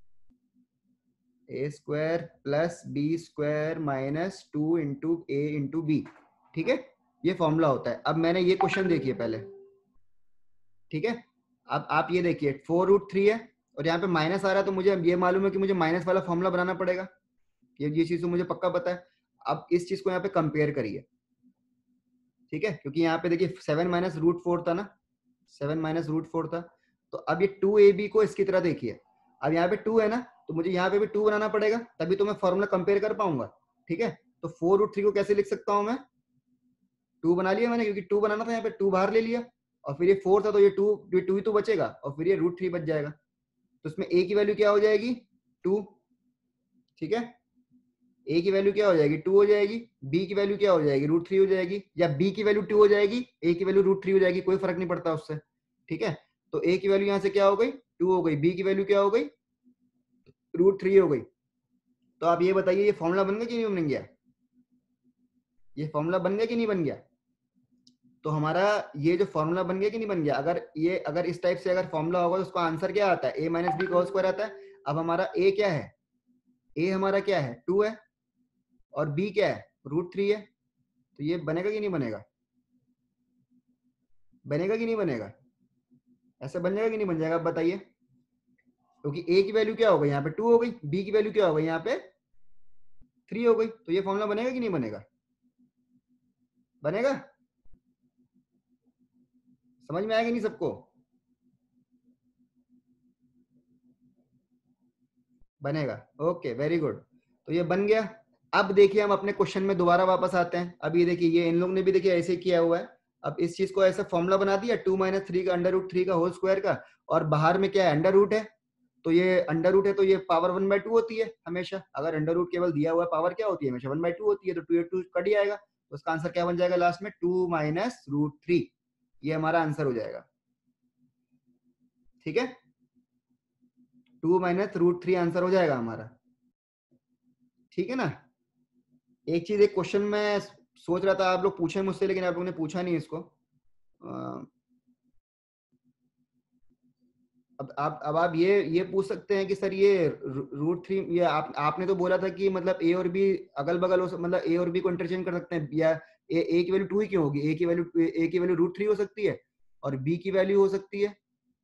A square plus b square minus 2 into a into b. ठीक है, ये फॉर्मूला होता है। अब मैंने ये क्वेश्चन देखिए पहले, ठीक है। अब आप ये देखिए, 4√3 है और यहाँ पे माइनस आ रहा है, तो मुझे ये मालूम है कि मुझे माइनस वाला फॉर्मूला बनाना पड़ेगा। ये चीज तो मुझे पक्का पता है। अब इस चीज को यहाँ पे कंपेयर करिए, ठीक है, क्योंकि यहाँ पे देखिए 7 - √4 था ना, 7 - √4 था। तो अब ये 2ab को इसकी तरह देखिए, अब यहाँ पे 2 है ना, तो मुझे यहाँ पे भी 2 बनाना पड़ेगा, तभी तो मैं फॉर्मूला कंपेयर कर पाऊंगा। ठीक है, तो 4√3 को कैसे लिख सकता हूँ मैं? 2 बना लिया मैंने, क्योंकि 2 बनाना था, यहाँ पे 2 बाहर ले लिया, और फिर ये 4 था तो ये 2 ही तो बचेगा, और फिर ये √3 बच जाएगा। तो इसमें a की वैल्यू क्या हो जाएगी? 2। ठीक है, a की वैल्यू क्या हो जाएगी? 2 हो जाएगी। b की वैल्यू क्या हो जाएगी? √3 हो जाएगी, या b की वैल्यू 2 हो जाएगी, a की वैल्यू √3 हो जाएगी, कोई फर्क नहीं पड़ता उससे। ठीक है, तो a की वैल्यू यहाँ से क्या हो गई? 2 हो गई। b की वैल्यू क्या हो गई? √3 हो गई। तो आप ये बताइए, ये फॉर्मूला बन गया कि नहीं बन गया? ये फॉर्मूला बन गया कि नहीं बन गया? तो हमारा ये जो फॉर्मूला बन गया कि नहीं बन गया? अगर इस टाइप से अगर फॉर्मूला होगा तो उसका आंसर क्या आता है? a माइनस बी का होल स्क्वायर आता है। अब हमारा a क्या है? a हमारा क्या है? 2 है, और b क्या है? √3 है। तो ये बनेगा कि नहीं बनेगा? बनेगा कि नहीं बनेगा? ऐसे बन जाएगा कि नहीं बन जाएगा, आप बताइए। क्योंकि a की वैल्यू क्या हो गई यहाँ पे? 2 हो गई। b की वैल्यू क्या हो गई यहाँ पे? 3 हो गई। तो ये फॉर्मूला बनेगा कि नहीं बनेगा? बनेगा? समझ में आएगा नहीं सबको? बनेगा, ओके, वेरी गुड। तो ये बन गया। अब देखिए, हम अपने क्वेश्चन में दोबारा वापस आते हैं। अब ये देखिए, ये इन लोग ने भी देखिए ऐसे किया हुआ है। अब इस चीज को ऐसा फॉर्मूला बना दिया, 2 - 3 का √3 का होल स्क्वायर का, और बाहर में क्या है? अंडर रूट है। तो ये अंडर रूट है, तो ये पावर 1/2 होती है हमेशा। अगर अंडर रूट केवल दिया हुआ पावर क्या होती है? हमेशा 1/2 होती है। तो 2 कट जाएगा, तो उसका आंसर क्या बन जाएगा लास्ट में? 2 - √3। ये हमारा आंसर हो जाएगा। ठीक है, 2 - √3 आंसर हो जाएगा हमारा। ठीक है ना? एक चीज, एक क्वेश्चन में सोच रहा था आप लोग पूछे मुझसे, लेकिन आप लोगों ने पूछा नहीं इसको। अब आप ये पूछ सकते हैं कि सर ये √3, ये आपने तो बोला था कि मतलब ए और बी अगल बगल हो, मतलब ए और बी को इंटरचेंज कर सकते हैं, या ए की वैल्यू 2 ही क्यों होगी? ए की वैल्यू √3 हो सकती है, और बी की वैल्यू हो सकती है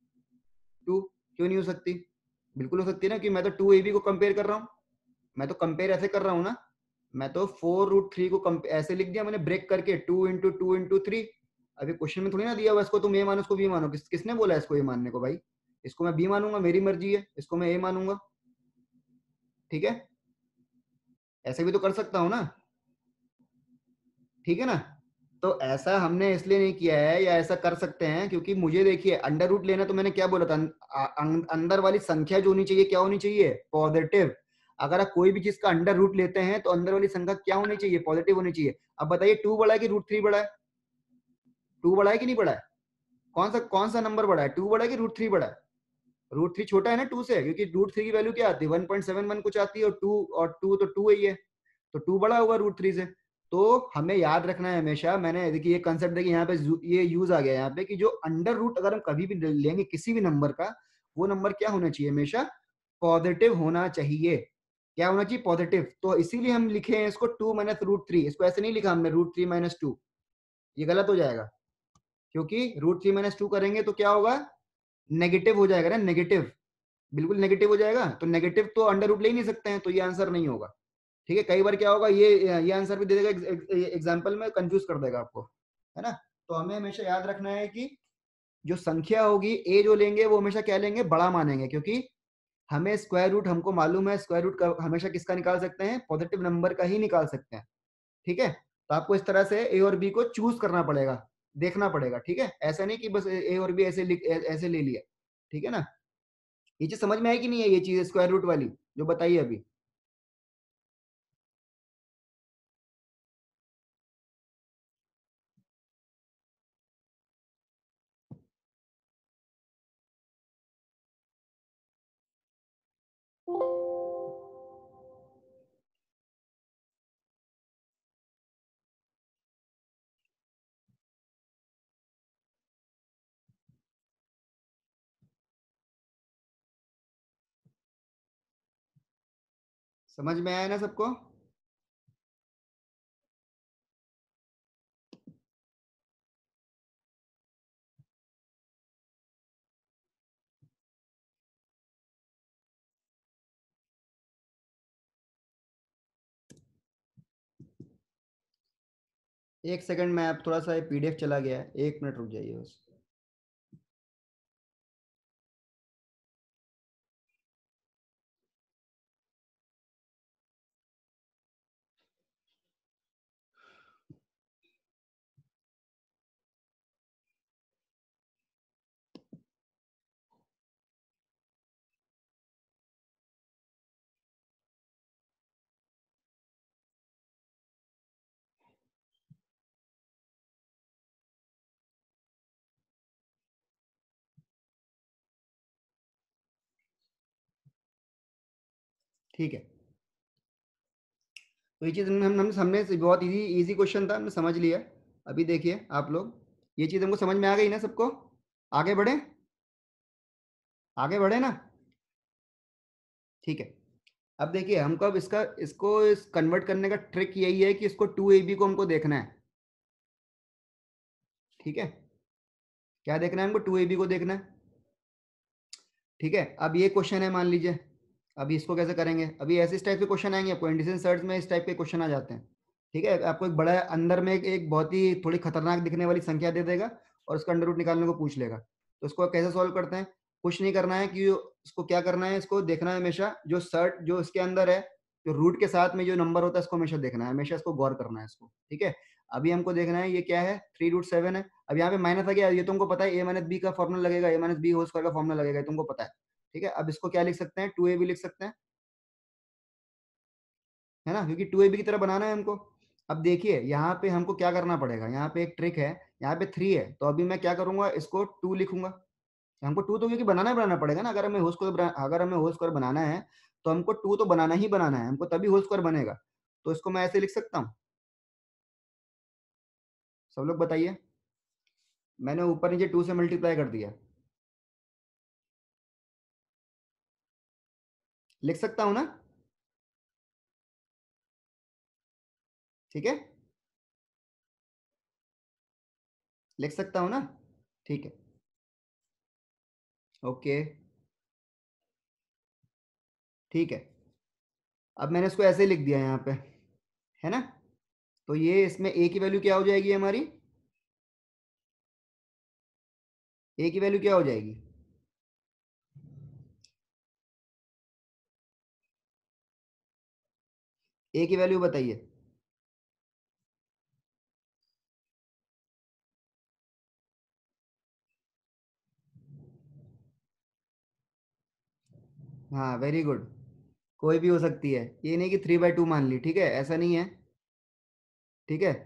2। क्यों नहीं हो सकती? बिल्कुल हो सकती है ना, कि मैं तो 2ab को कंपेयर कर रहा हूँ। मैं तो कंपेयर ऐसे कर रहा हूँ ना, मैं तो 4√3 को ऐसे लिख दिया मैंने, ब्रेक करके, 2 × 2 × 3। अभी क्वेश्चन में थोड़ी ना दिया हुआ इसको तुम ए मानो, इसको बी मानो। किसने बोला इसको ए मानने को भाई? इसको मैं बी मानूंगा, मेरी मर्जी है, इसको मैं ए मानूंगा। ठीक है, ऐसे भी तो कर सकता हूँ ना। ठीक है ना? तो ऐसा हमने इसलिए नहीं किया है, या ऐसा कर सकते हैं क्योंकि मुझे देखिए, अंडर रूट लेना, तो मैंने क्या बोला था? अंदर वाली संख्या जो होनी चाहिए, क्या होनी चाहिए? पॉजिटिव। अगर आप कोई भी चीज का अंडर रूट लेते हैं तो अंदर वाली संख्या क्या होनी चाहिए? पॉजिटिव होनी चाहिए। अब बताइए, 2 बड़ा है कि √3 बड़ा है? 2 बड़ा है कि नहीं बड़ा है? कौन सा नंबर बड़ा है? 2 बड़ा है कि √3 बड़ा है? √3 छोटा है ना 2 से, क्योंकि √3 की वैल्यू क्या आती है? 1.71 कुछ आती है, और 2 तो 2 ही है, तो 2 बड़ा होगा √3 से। तो हमें याद रखना है हमेशा, मैंने देखिए ये कंसेप्ट देखिए यहाँ पे ये यूज आ गया यहाँ पे, कि जो अंडर रूट अगर हम कभी भी लेंगे किसी भी नंबर का, वो नंबर क्या होना चाहिए? हमेशा पॉजिटिव होना चाहिए। क्या होना चाहिए? पॉजिटिव। तो इसीलिए हम लिखे हैं इसको 2 - √3। इसको ऐसे नहीं लिखा हमने, √3 - 2। ये गलत हो जाएगा, क्योंकि √3 - 2 करेंगे तो क्या होगा? नेगेटिव हो जाएगा ना, नेगेटिव। बिल्कुल नेगेटिव हो जाएगा। तो नेगेटिव तो अंडर रूट ले ही नहीं सकते हैं, तो ये आंसर नहीं होगा। ठीक है, कई बार क्या होगा, ये आंसर भी दे देगा, एग्जाम्पल में कंफ्यूज कर देगा आपको, है ना? तो हमें हमेशा याद रखना है कि जो संख्या होगी, ए जो लेंगे वो हमेशा क्या लेंगे? बड़ा मानेंगे, क्योंकि हमें स्क्वायर रूट, हमको मालूम है स्क्वायर रूट का हमेशा किसका निकाल सकते हैं? पॉजिटिव नंबर का ही निकाल सकते हैं। ठीक है, तो आपको इस तरह से ए और बी को चूज करना पड़ेगा, देखना पड़ेगा। ठीक है, ऐसा नहीं कि बस ए और बी ऐसे ले लिया। ठीक है ना? ये चीज समझ में आई कि नहीं है? ये चीज स्क्वायर रूट वाली जो बताइए अभी। समझ में आया ना सबको? एक सेकंड में, आप थोड़ा सा पीडीएफ चला गया है, 1 मिनट रुक जाइए बस। ठीक है, तो ये चीज़ हम हमने बहुत इजी इजी क्वेश्चन था, हमने समझ लिया। अभी देखिए आप लोग, ये चीज़ हमको समझ में आ गई ना सबको? आगे बढ़े, आगे बढ़े ना? ठीक है, अब देखिए हमको अब इसको इस कन्वर्ट करने का ट्रिक यही है कि इसको 2ab को हमको देखना है। ठीक है, क्या देखना है हमको? 2ab को देखना है। ठीक है, अब ये क्वेश्चन है मान लीजिए, अभी इसको कैसे करेंगे? अभी ऐसे इस टाइप के क्वेश्चन आएंगे आपको, इंडिसेंट सर्च में इस टाइप के क्वेश्चन आ जाते हैं। ठीक है, आपको एक बड़ा अंदर में एक बहुत ही थोड़ी खतरनाक दिखने वाली संख्या दे देगा और उसका अंडर रूट निकालने को पूछ लेगा। तो इसको कैसे सॉल्व करते हैं? कुछ नहीं करना है कि इसको क्या करना है, इसको देखना है हमेशा जो सर्च जो इसके अंदर है, जो रूट के साथ में जो नंबर होता है इसको हमेशा देखना है, हमेशा इसको गौर करना है इसको। ठीक है, अभी हमको देखना है ये क्या है, 3√7 है। अब यहाँ पे माइनस आ गया, ये तुमको पता है, a माइनस बी का फॉर्मूला लगेगा, a minus b whole square का फॉर्मूला लगेगा, ये तुमको पता है। ठीक है, अब इसको क्या लिख सकते हैं? 2ab लिख सकते हैं, है ना, क्योंकि 2ab की तरह बनाना है हमको। अब देखिए यहाँ पे हमको क्या करना पड़ेगा, यहाँ पे एक ट्रिक है, यहाँ पे 3 है, तो अभी मैं क्या करूंगा, इसको 2 लिखूंगा। हमको 2 तो क्योंकि बनाना पड़ेगा ना, अगर हमें होल स्क्वायर बनाना है तो हमको 2 तो बनाना ही बनाना है हमको, तभी होल स्क्वायर बनेगा। तो इसको मैं ऐसे लिख सकता हूँ, सब लोग बताइए। मैंने ऊपर नीचे 2 से मल्टीप्लाई कर दिया, लिख सकता हूँ ना? ठीक है, लिख सकता हूँ ना? ठीक है, ओके, ठीक है। अब मैंने इसको ऐसे लिख दिया यहाँ पे, है ना? तो ये इसमें ए की वैल्यू क्या हो जाएगी हमारी? ए की वैल्यू क्या हो जाएगी? ए की वैल्यू बताइए। हाँ, वेरी गुड, कोई भी हो सकती है, ये नहीं कि 3/2 मान ली। ठीक है, ऐसा नहीं है। ठीक है,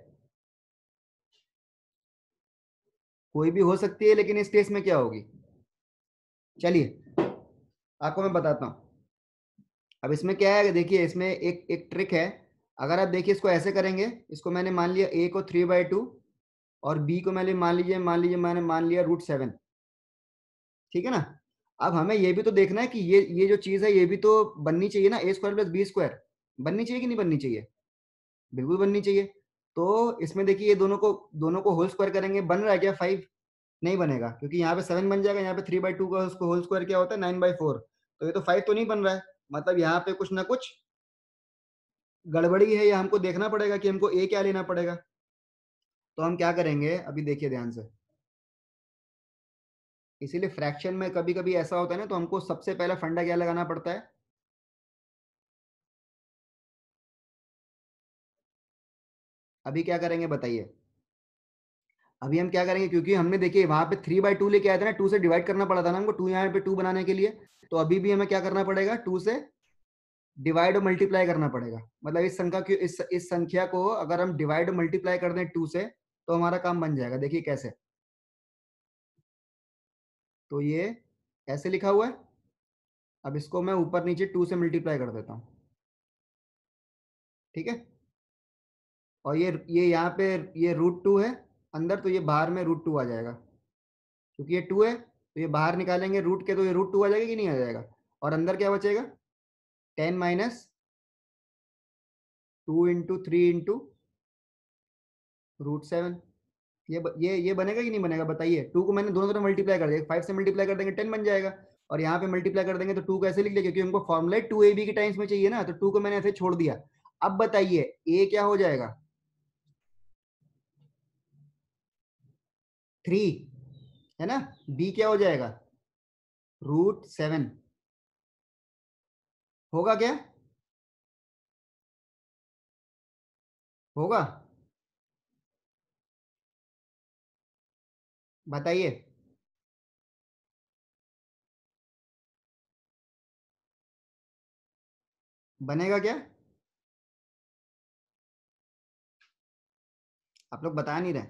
कोई भी हो सकती है, लेकिन इस केस में क्या होगी? चलिए आपको मैं बताता हूँ। अब इसमें क्या है, देखिए इसमें एक एक ट्रिक है। अगर आप देखिए इसको ऐसे करेंगे, इसको मैंने मान लिया ए को 3/2 और बी को मैंने मान लीजिए मैंने मान लिया √7। ठीक है ना? अब हमें ये भी तो देखना है कि ये जो चीज है ये भी तो बननी चाहिए ना, a square plus b square बननी चाहिए कि नहीं बननी चाहिए? बिल्कुल बननी चाहिए। तो इसमें देखिए ये दोनों को होल स्क्वायर करेंगे, बन रहा है क्या 5? नहीं बनेगा, क्योंकि यहाँ पे 7 बन जाएगा, यहाँ पे 3/2 का उसको होल स्क्वायर क्या होता है 9/4, तो ये तो 5 तो नहीं बन रहा है। मतलब यहाँ पे कुछ ना कुछ गड़बड़ी है, या हमको देखना पड़ेगा कि हमको ए क्या लेना पड़ेगा। तो हम क्या करेंगे, अभी देखिए ध्यान से। इसीलिए फ्रैक्शन में कभी कभी ऐसा होता है ना, तो हमको सबसे पहला फंडा क्या लगाना पड़ता है? अभी क्या करेंगे बताइए? अभी हम क्या करेंगे, क्योंकि हमने देखिए वहां पे 3/2 लेके आए थे ना, 2 से डिवाइड करना पड़ा था ना हमको, 2 यहाँ पे 2 बनाने के लिए। तो अभी भी हमें क्या करना पड़ेगा, 2 से डिवाइड और मल्टीप्लाई करना पड़ेगा। मतलब इस संख्या को अगर हम डिवाइड और मल्टीप्लाई कर दें 2 से, तो हमारा काम बन जाएगा। देखिए कैसे, तो ये ऐसे लिखा हुआ है, अब इसको मैं ऊपर नीचे 2 से मल्टीप्लाई कर देता हूँ, ठीक है। और ये यहाँ पे ये √2 है अंदर, तो ये बाहर में √2 आ जाएगा, क्योंकि ये 2 है तो ये बाहर निकालेंगे रूट के, तो ये √2 आ जाएगा कि नहीं आ जाएगा। और अंदर क्या बचेगा, 10 - 2 इंटू 3 इंटू √7। ये बनेगा कि नहीं बनेगा बताइए। 2 को मैंने दोनों तरफ मल्टीप्लाई कर दिया, 5 से मल्टीप्लाई कर देंगे 10 बन जाएगा, और यहाँ पे मल्टीप्लाई कर देंगे तो 2 को ऐसे लिख लिया, क्योंकि हमको फॉर्मूला 2ab के टाइम्स में चाहिए ना, तो 2 को मैंने ऐसे छोड़ दिया। अब बताइए a क्या हो जाएगा, 3 है ना, b क्या हो जाएगा, √7। होगा क्या, होगा, बताइए। बनेगा क्या, आप लोग बता नहीं रहे।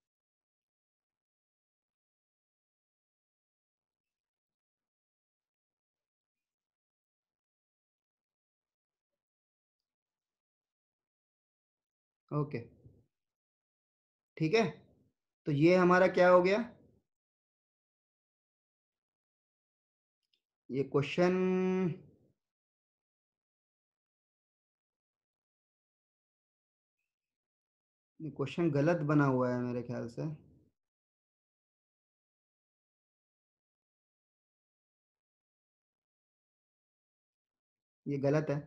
ओके, ठीक है। तो ये हमारा क्या हो गया, ये क्वेश्चन, ये क्वेश्चन गलत बना हुआ है मेरे ख्याल से। ये गलत है,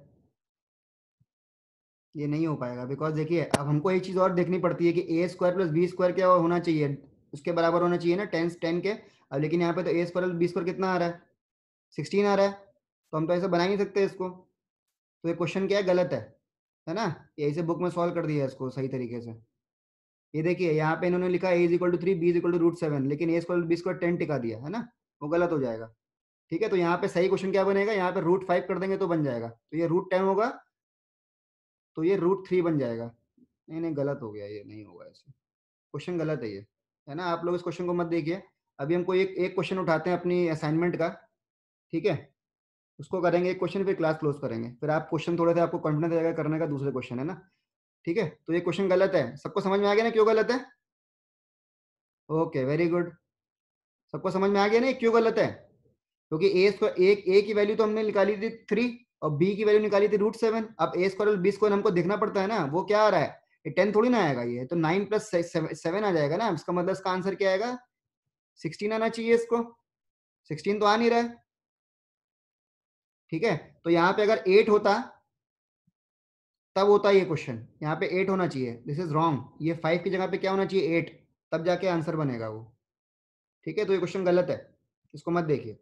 ये नहीं हो पाएगा, बिकॉज देखिए अब हमको एक चीज़ और देखनी पड़ती है कि a² + b² क्या होना चाहिए, उसके बराबर होना चाहिए ना, 10 के। अब लेकिन यहाँ पे तो a² + b² कितना आ रहा है, 16 आ रहा है, तो हम तो ऐसे बना ही नहीं सकते इसको। तो ये क्वेश्चन क्या है, गलत है ना। ये ऐसे बुक में सॉल्व कर दिया है इसको सही तरीके से। ये देखिए यहाँ पे इन्होंने लिखा a = 3, b = √7, लेकिन a² b² 10 टिका दिया है ना, वो गलत हो जाएगा। ठीक है, तो यहाँ पे सही क्वेश्चन क्या बनेगा, यहाँ पे √5 कर देंगे तो बन जाएगा, तो ये √10 होगा, तो ये √3 बन जाएगा। नहीं नहीं, गलत हो गया, ये नहीं होगा ऐसे, क्वेश्चन गलत है ये, है ना। आप लोग इस क्वेश्चन को मत देखिए। अभी हमको एक एक क्वेश्चन उठाते हैं अपनी असाइनमेंट का, ठीक है, उसको करेंगे एक क्वेश्चन, फिर क्लास क्लोज करेंगे, फिर आप क्वेश्चन थोड़े से आपको कॉन्फिडेंस रहेगा करने का, दूसरे क्वेश्चन है ना। ठीक है, तो ये क्वेश्चन गलत है, सबको समझ में आ गया ना क्यों गलत है। ओके, वेरी गुड, सबको समझ में आ गया ना ये क्यों गलत है। क्योंकि ए की वैल्यू तो हमने निकाली थी 3, और बी की वैल्यू निकाली थी √7। अब a² और b² हमको देखना पड़ता है ना, वो क्या आ रहा है, ये 10 थोड़ी ना आएगा, ये तो 9 + 7 आ जाएगा ना, इसका मतलब इसका आंसर क्या आएगा, 16 आना चाहिए इसको, 16 तो आ नहीं रहा है। ठीक है, तो यहाँ पे अगर 8 होता तब होता ये क्वेश्चन, यहाँ पे 8 होना चाहिए, दिस इज रॉन्ग, ये 5 की जगह पे क्या होना चाहिए, 8, तब जाके आंसर बनेगा वो। ठीक है, तो ये क्वेश्चन गलत है, इसको मत देखिए।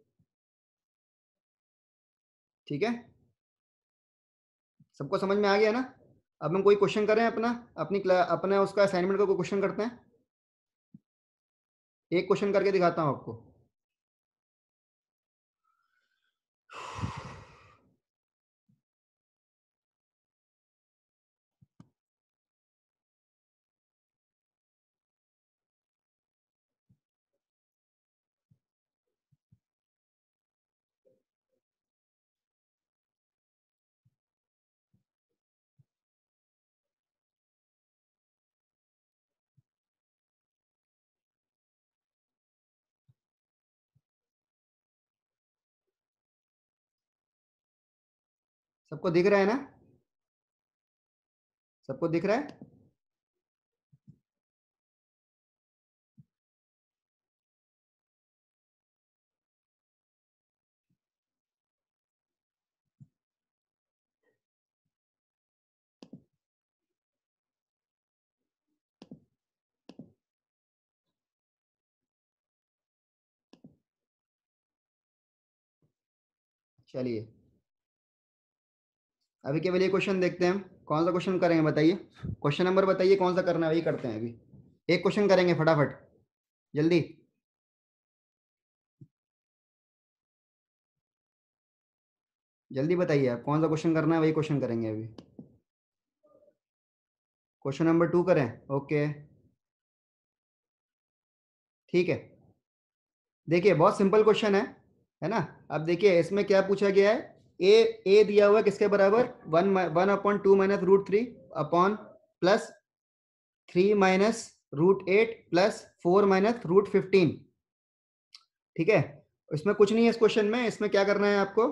ठीक है, सबको समझ में आ गया ना। अब हम कोई क्वेश्चन करें अपना, अपने उसका असाइनमेंट का कोई क्वेश्चन करते हैं, एक क्वेश्चन करके दिखाता हूँ आपको। सबको दिख रहा है ना, सबको दिख रहा है। चलिए, अभी केवल ये क्वेश्चन देखते हैं हम, कौन सा क्वेश्चन करेंगे बताइए, क्वेश्चन नंबर बताइए कौन सा करना है, वही करते हैं अभी। एक क्वेश्चन करेंगे फटाफट, जल्दी, जल्दी बताइए आप कौन सा क्वेश्चन करना है, वही क्वेश्चन करेंगे अभी। क्वेश्चन नंबर 2 करें, ओके, ठीक है। देखिए बहुत सिंपल क्वेश्चन है, है ना। अब देखिए इसमें क्या पूछा गया है, ए दिया हुआ है किसके बराबर, 1/2 minus root 3 upon plus 3 minus root 8 plus 4 minus root 15। ठीक है, इसमें कुछ नहीं है इस क्वेश्चन में, इसमें क्या करना है आपको,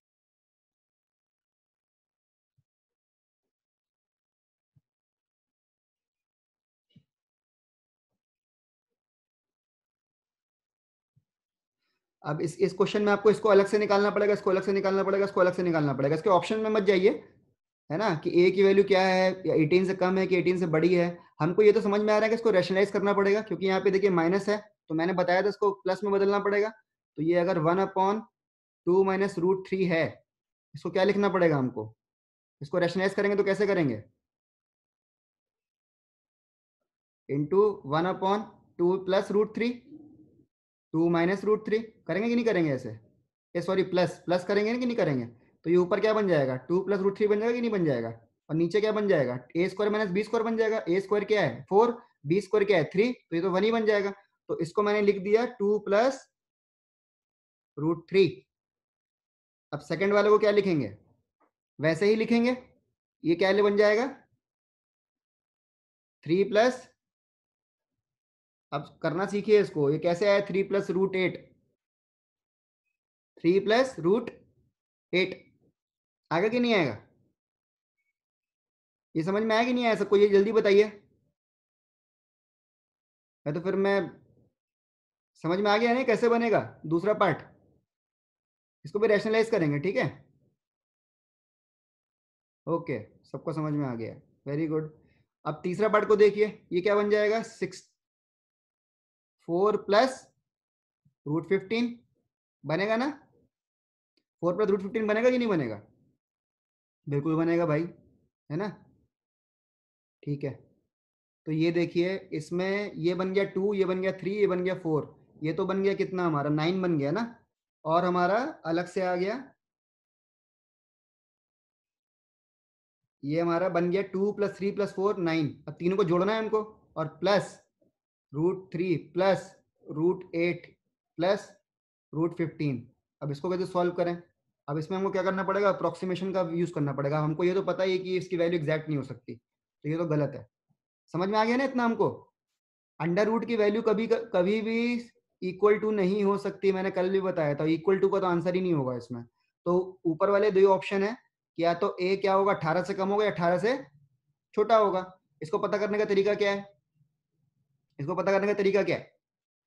अब इस क्वेश्चन में आपको इसको अलग से निकालना पड़ेगा, इसको अलग से निकालना पड़ेगा, इसको अलग से निकालना पड़ेगा। इसके ऑप्शन में मत जाइए, है ना, कि ए की वैल्यू क्या है, या 18 से कम है कि 18 से बड़ी है। हमको ये तो समझ में आ रहा है कि इसको रैशनलाइज करना पड़ेगा, क्योंकि यहाँ पे देखिए माइनस है, तो मैंने बताया था इसको प्लस में बदलना पड़ेगा। तो ये अगर 1/2 माइनस रूट 3 है, इसको क्या लिखना पड़ेगा हमको, इसको रैशनलाइज करेंगे तो कैसे करेंगे, into 1/2 plus root 3, 2 minus root 3, करेंगे कि नहीं करेंगे ऐसे, ये सॉरी प्लस प्लस करेंगे ना कि नहीं करेंगे। तो ये ऊपर क्या बन जाएगा, 2 प्लस रूट 3 बन जाएगा कि नहीं बन जाएगा, और नीचे क्या बन जाएगा, a square minus b square बन जाएगा। ए स्क्वायर क्या है 4, बी स्क्वायर क्या है 3, तो ये तो 1 ही बन जाएगा। तो इसको मैंने लिख दिया 2 प्लस रूट 3। अब सेकंड वाले को क्या लिखेंगे, वैसे ही लिखेंगे, ये क्या बन जाएगा 3 प्लस, अब करना सीखिए इसको, ये कैसे आया 3 प्लस रूट 8, 3 प्लस रूट 8, आएगा कि नहीं आएगा, ये समझ में आया कि नहीं आया सबको, ये जल्दी बताइए। है तो फिर मैं, समझ में आ गया नहीं कैसे बनेगा दूसरा पार्ट, इसको भी रैशनलाइज करेंगे, ठीक है। ओके, सबको समझ में आ गया, वेरी गुड। अब तीसरा पार्ट को देखिए, ये क्या बन जाएगा 4 प्लस रूट 15, बनेगा ना, 4 प्लस रूट 15 बनेगा कि नहीं बनेगा, बिल्कुल बनेगा भाई, है ना। ठीक है, तो ये देखिए इसमें ये बन गया 2, ये बन गया 3, ये बन गया 4, ये तो बन गया कितना हमारा 9 बन गया ना, और हमारा अलग से आ गया, ये हमारा बन गया 2 प्लस 3 प्लस 4 9, अब तीनों को जोड़ना है हमको, और plus root 3 plus root 8 plus root 15। अब इसको कैसे सॉल्व करें, अब इसमें हमको क्या करना पड़ेगा, अप्रोक्सीमेशन का यूज करना पड़ेगा। हमको ये तो पता ही है कि इसकी वैल्यू एग्जैक्ट नहीं हो सकती, तो ये तो गलत है। समझ में आ गया ना इतना हमको, अंडर रूट की वैल्यू कभी कभी भी इक्वल टू नहीं हो सकती, मैंने कल भी बताया था, इक्वल टू का तो आंसर ही नहीं होगा इसमें। तो ऊपर वाले दो ऑप्शन है कि या तो ए क्या होगा 18 से कम होगा या 18 से छोटा होगा। इसको पता करने का तरीका क्या है, इसको पता करने का तरीका क्या है,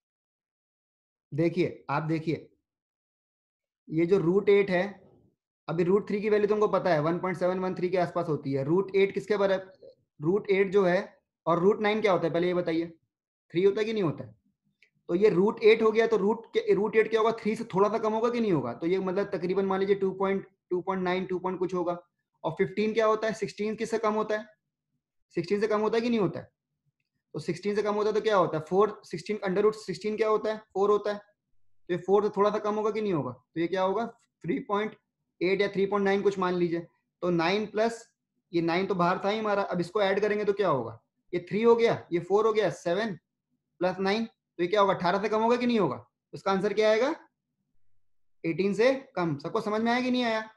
देखिए आप देखिए, ये जो रूट 8 है, अभी रूट 3 की वैल्यू तुमको पता है 1.713 के आसपास होती है, रूट 8 किसके बराबर, रूट 8 जो है, और रूट 9 क्या होता है पहले ये बताइए, 3 होता है कि नहीं होता है। तो ये रूट 8 हो गया, तो रूट 8 क्या होगा, 3 से थोड़ा सा कम होगा कि नहीं होगा, तो ये मतलब तकरीबन मान लीजिए 2.9 2 पॉइंट कुछ होगा। और 15 क्या होता है, 16 किससे कम होता है, 16 से कम होता है कि नहीं होता है। तो 16 से कम होता है तो क्या होता है 4, 16 अंडर रूट 16 क्या होता है 4 होता है, तो ये 4 से थोड़ा सा कम होगा कि नहीं होगा, तो ये क्या होगा 3.8 या 3.9 कुछ मान लीजिए। तो 9 प्लस, ये 9 तो बाहर था ही हमारा, अब इसको ऐड करेंगे तो क्या होगा, ये 3 हो गया, ये 4 हो गया, 7 प्लस 9, तो ये क्या होगा 18 से कम होगा कि नहीं होगा, इसका आंसर क्या आएगा 18 से कम। सबको समझ में आया कि नहीं आया,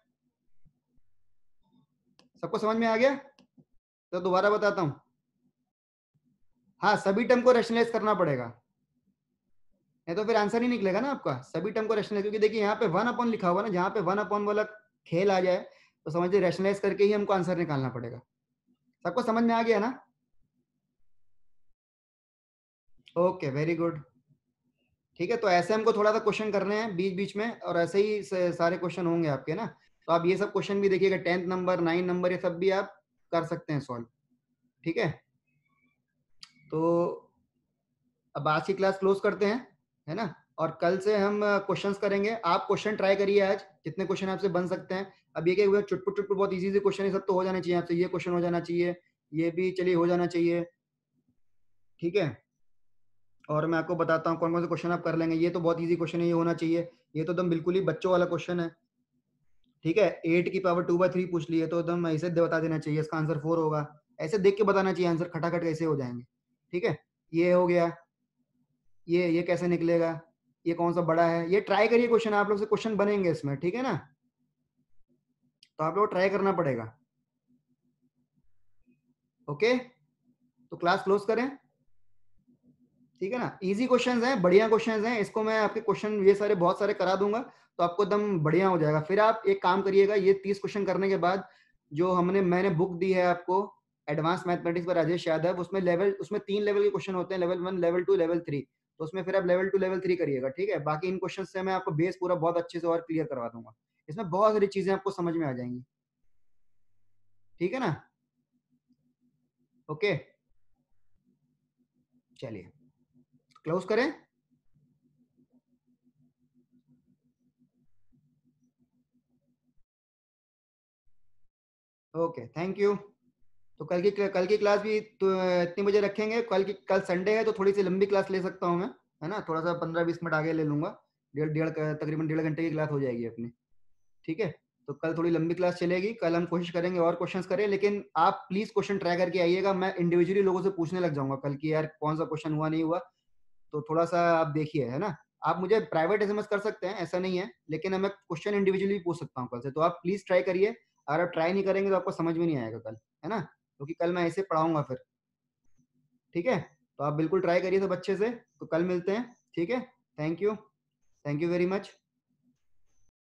सबको समझ में आ गया, तो दोबारा बताता हूँ। हाँ, सभी टर्म को रैशनलाइज करना पड़ेगा, नहीं तो फिर आंसर ही निकलेगा ना आपका, सभी टर्म को रैशनलाइज, क्योंकि देखिए यहाँ पे 1 अपॉन लिखा हुआ ना, जहाँ पे 1 अपॉन वाला खेल आ जाए तो समझिए रैशनलाइज करके ही हमको आंसर निकालना पड़ेगा। सबको समझ में आ गया ना, ओके वेरी गुड। ठीक है, तो ऐसे हमको थोड़ा सा क्वेश्चन करने हैं बीच बीच में, और ऐसे ही सारे क्वेश्चन होंगे आपके ना। तो आप ये सब क्वेश्चन भी देखिएगा, 10th नंबर 9 नंबर ये सब भी आप कर सकते हैं सॉल्व। ठीक है, तो अब आज की क्लास क्लोज करते हैं, है ना। और कल से हम क्वेश्चंस करेंगे, आप क्वेश्चन ट्राई करिए आज, जितने क्वेश्चन आपसे बन सकते हैं। अब ये क्या चुटपुट चुटपुट बहुत इजी से क्वेश्चन है, सब तो हो जाने चाहिए आपसे, ये क्वेश्चन हो जाना चाहिए, ये भी चलिए हो जाना चाहिए। ठीक है, और मैं आपको बताता हूँ कौन कौन से क्वेश्चन आप कर लेंगे, ये तो बहुत इजी क्वेश्चन है, ये होना चाहिए, ये तो एकदम बिल्कुल ही बच्चों वाला क्वेश्चन है। ठीक है, 8 की पावर 2/3 पूछ ली है, तो एकदम ऐसे बता देना चाहिए, इसका आंसर 4 होगा, ऐसे देख के बताना चाहिए आंसर, खटाखट कैसे हो जाएंगे। ठीक है, ये हो गया, ये कैसे निकलेगा, ये कौन सा बड़ा है, ये ट्राई करिए क्वेश्चन, आप लोग से क्वेश्चन बनेंगे इसमें, ठीक है ना, तो आप लोग ट्राई करना पड़ेगा। ओके, तो क्लास क्लोज करें, ठीक है ना। इजी क्वेश्चंस हैं, बढ़िया क्वेश्चंस हैं, इसको मैं आपके क्वेश्चन ये सारे बहुत सारे करा दूंगा, तो आपको एकदम बढ़िया हो जाएगा। फिर आप एक काम करिएगा, ये 30 क्वेश्चन करने के बाद जो मैंने बुक दी है आपको एडवांस मैथमेटिक्स पर राजेश यादव, उसमें 3 लेवल के क्वेश्चन होते हैं, लेवल 1, लेवल 2, लेवल 3। तो उसमें फिर आप लेवल 2, लेवल 3 करिएगा, ठीक है। बाकी इन क्वेश्चन से मैं आपको बेस पूरा बहुत अच्छे से और क्लियर करवा दूंगा, इसमें बहुत सारी चीजें आपको समझ में आ जाएंगी, ठीक है ना। ओके, चलिए क्लोज करें। Okay, thank you. तो कल की क्लास भी तो इतनी बजे रखेंगे, कल संडे है तो थोड़ी सी लंबी क्लास ले सकता हूँ मैं, है ना, थोड़ा सा 15-20 मिनट आगे ले लूंगा, तकरीबन 1.5 घंटे की क्लास हो जाएगी अपनी, ठीक है। तो कल थोड़ी लंबी क्लास चलेगी, कल हम कोशिश करेंगे और क्वेश्चंस करें, लेकिन आप प्लीज क्वेश्चन ट्राई करके आइएगा, मैं इंडिविजुअली लोगों से पूछने लग जाऊंगा कल की, यार कौन सा क्वेश्चन हुआ नहीं हुआ, तो थोड़ा सा आप देखिए, है ना। आप मुझे प्राइवेट एसएमएस कर सकते हैं, ऐसा नहीं है, लेकिन मैं क्वेश्चन इंडिविजुअली पूछ सकता हूँ कल से, तो आप प्लीज ट्राई करिए। अगर आप ट्राई नहीं करेंगे तो आपको समझ में नहीं आएगा कल, है ना, क्योंकि कल मैं ऐसे पढ़ाऊंगा फिर, ठीक है। तो आप बिल्कुल ट्राई करिए सब अच्छे से, तो कल मिलते हैं, ठीक है। Thank you, thank you very much.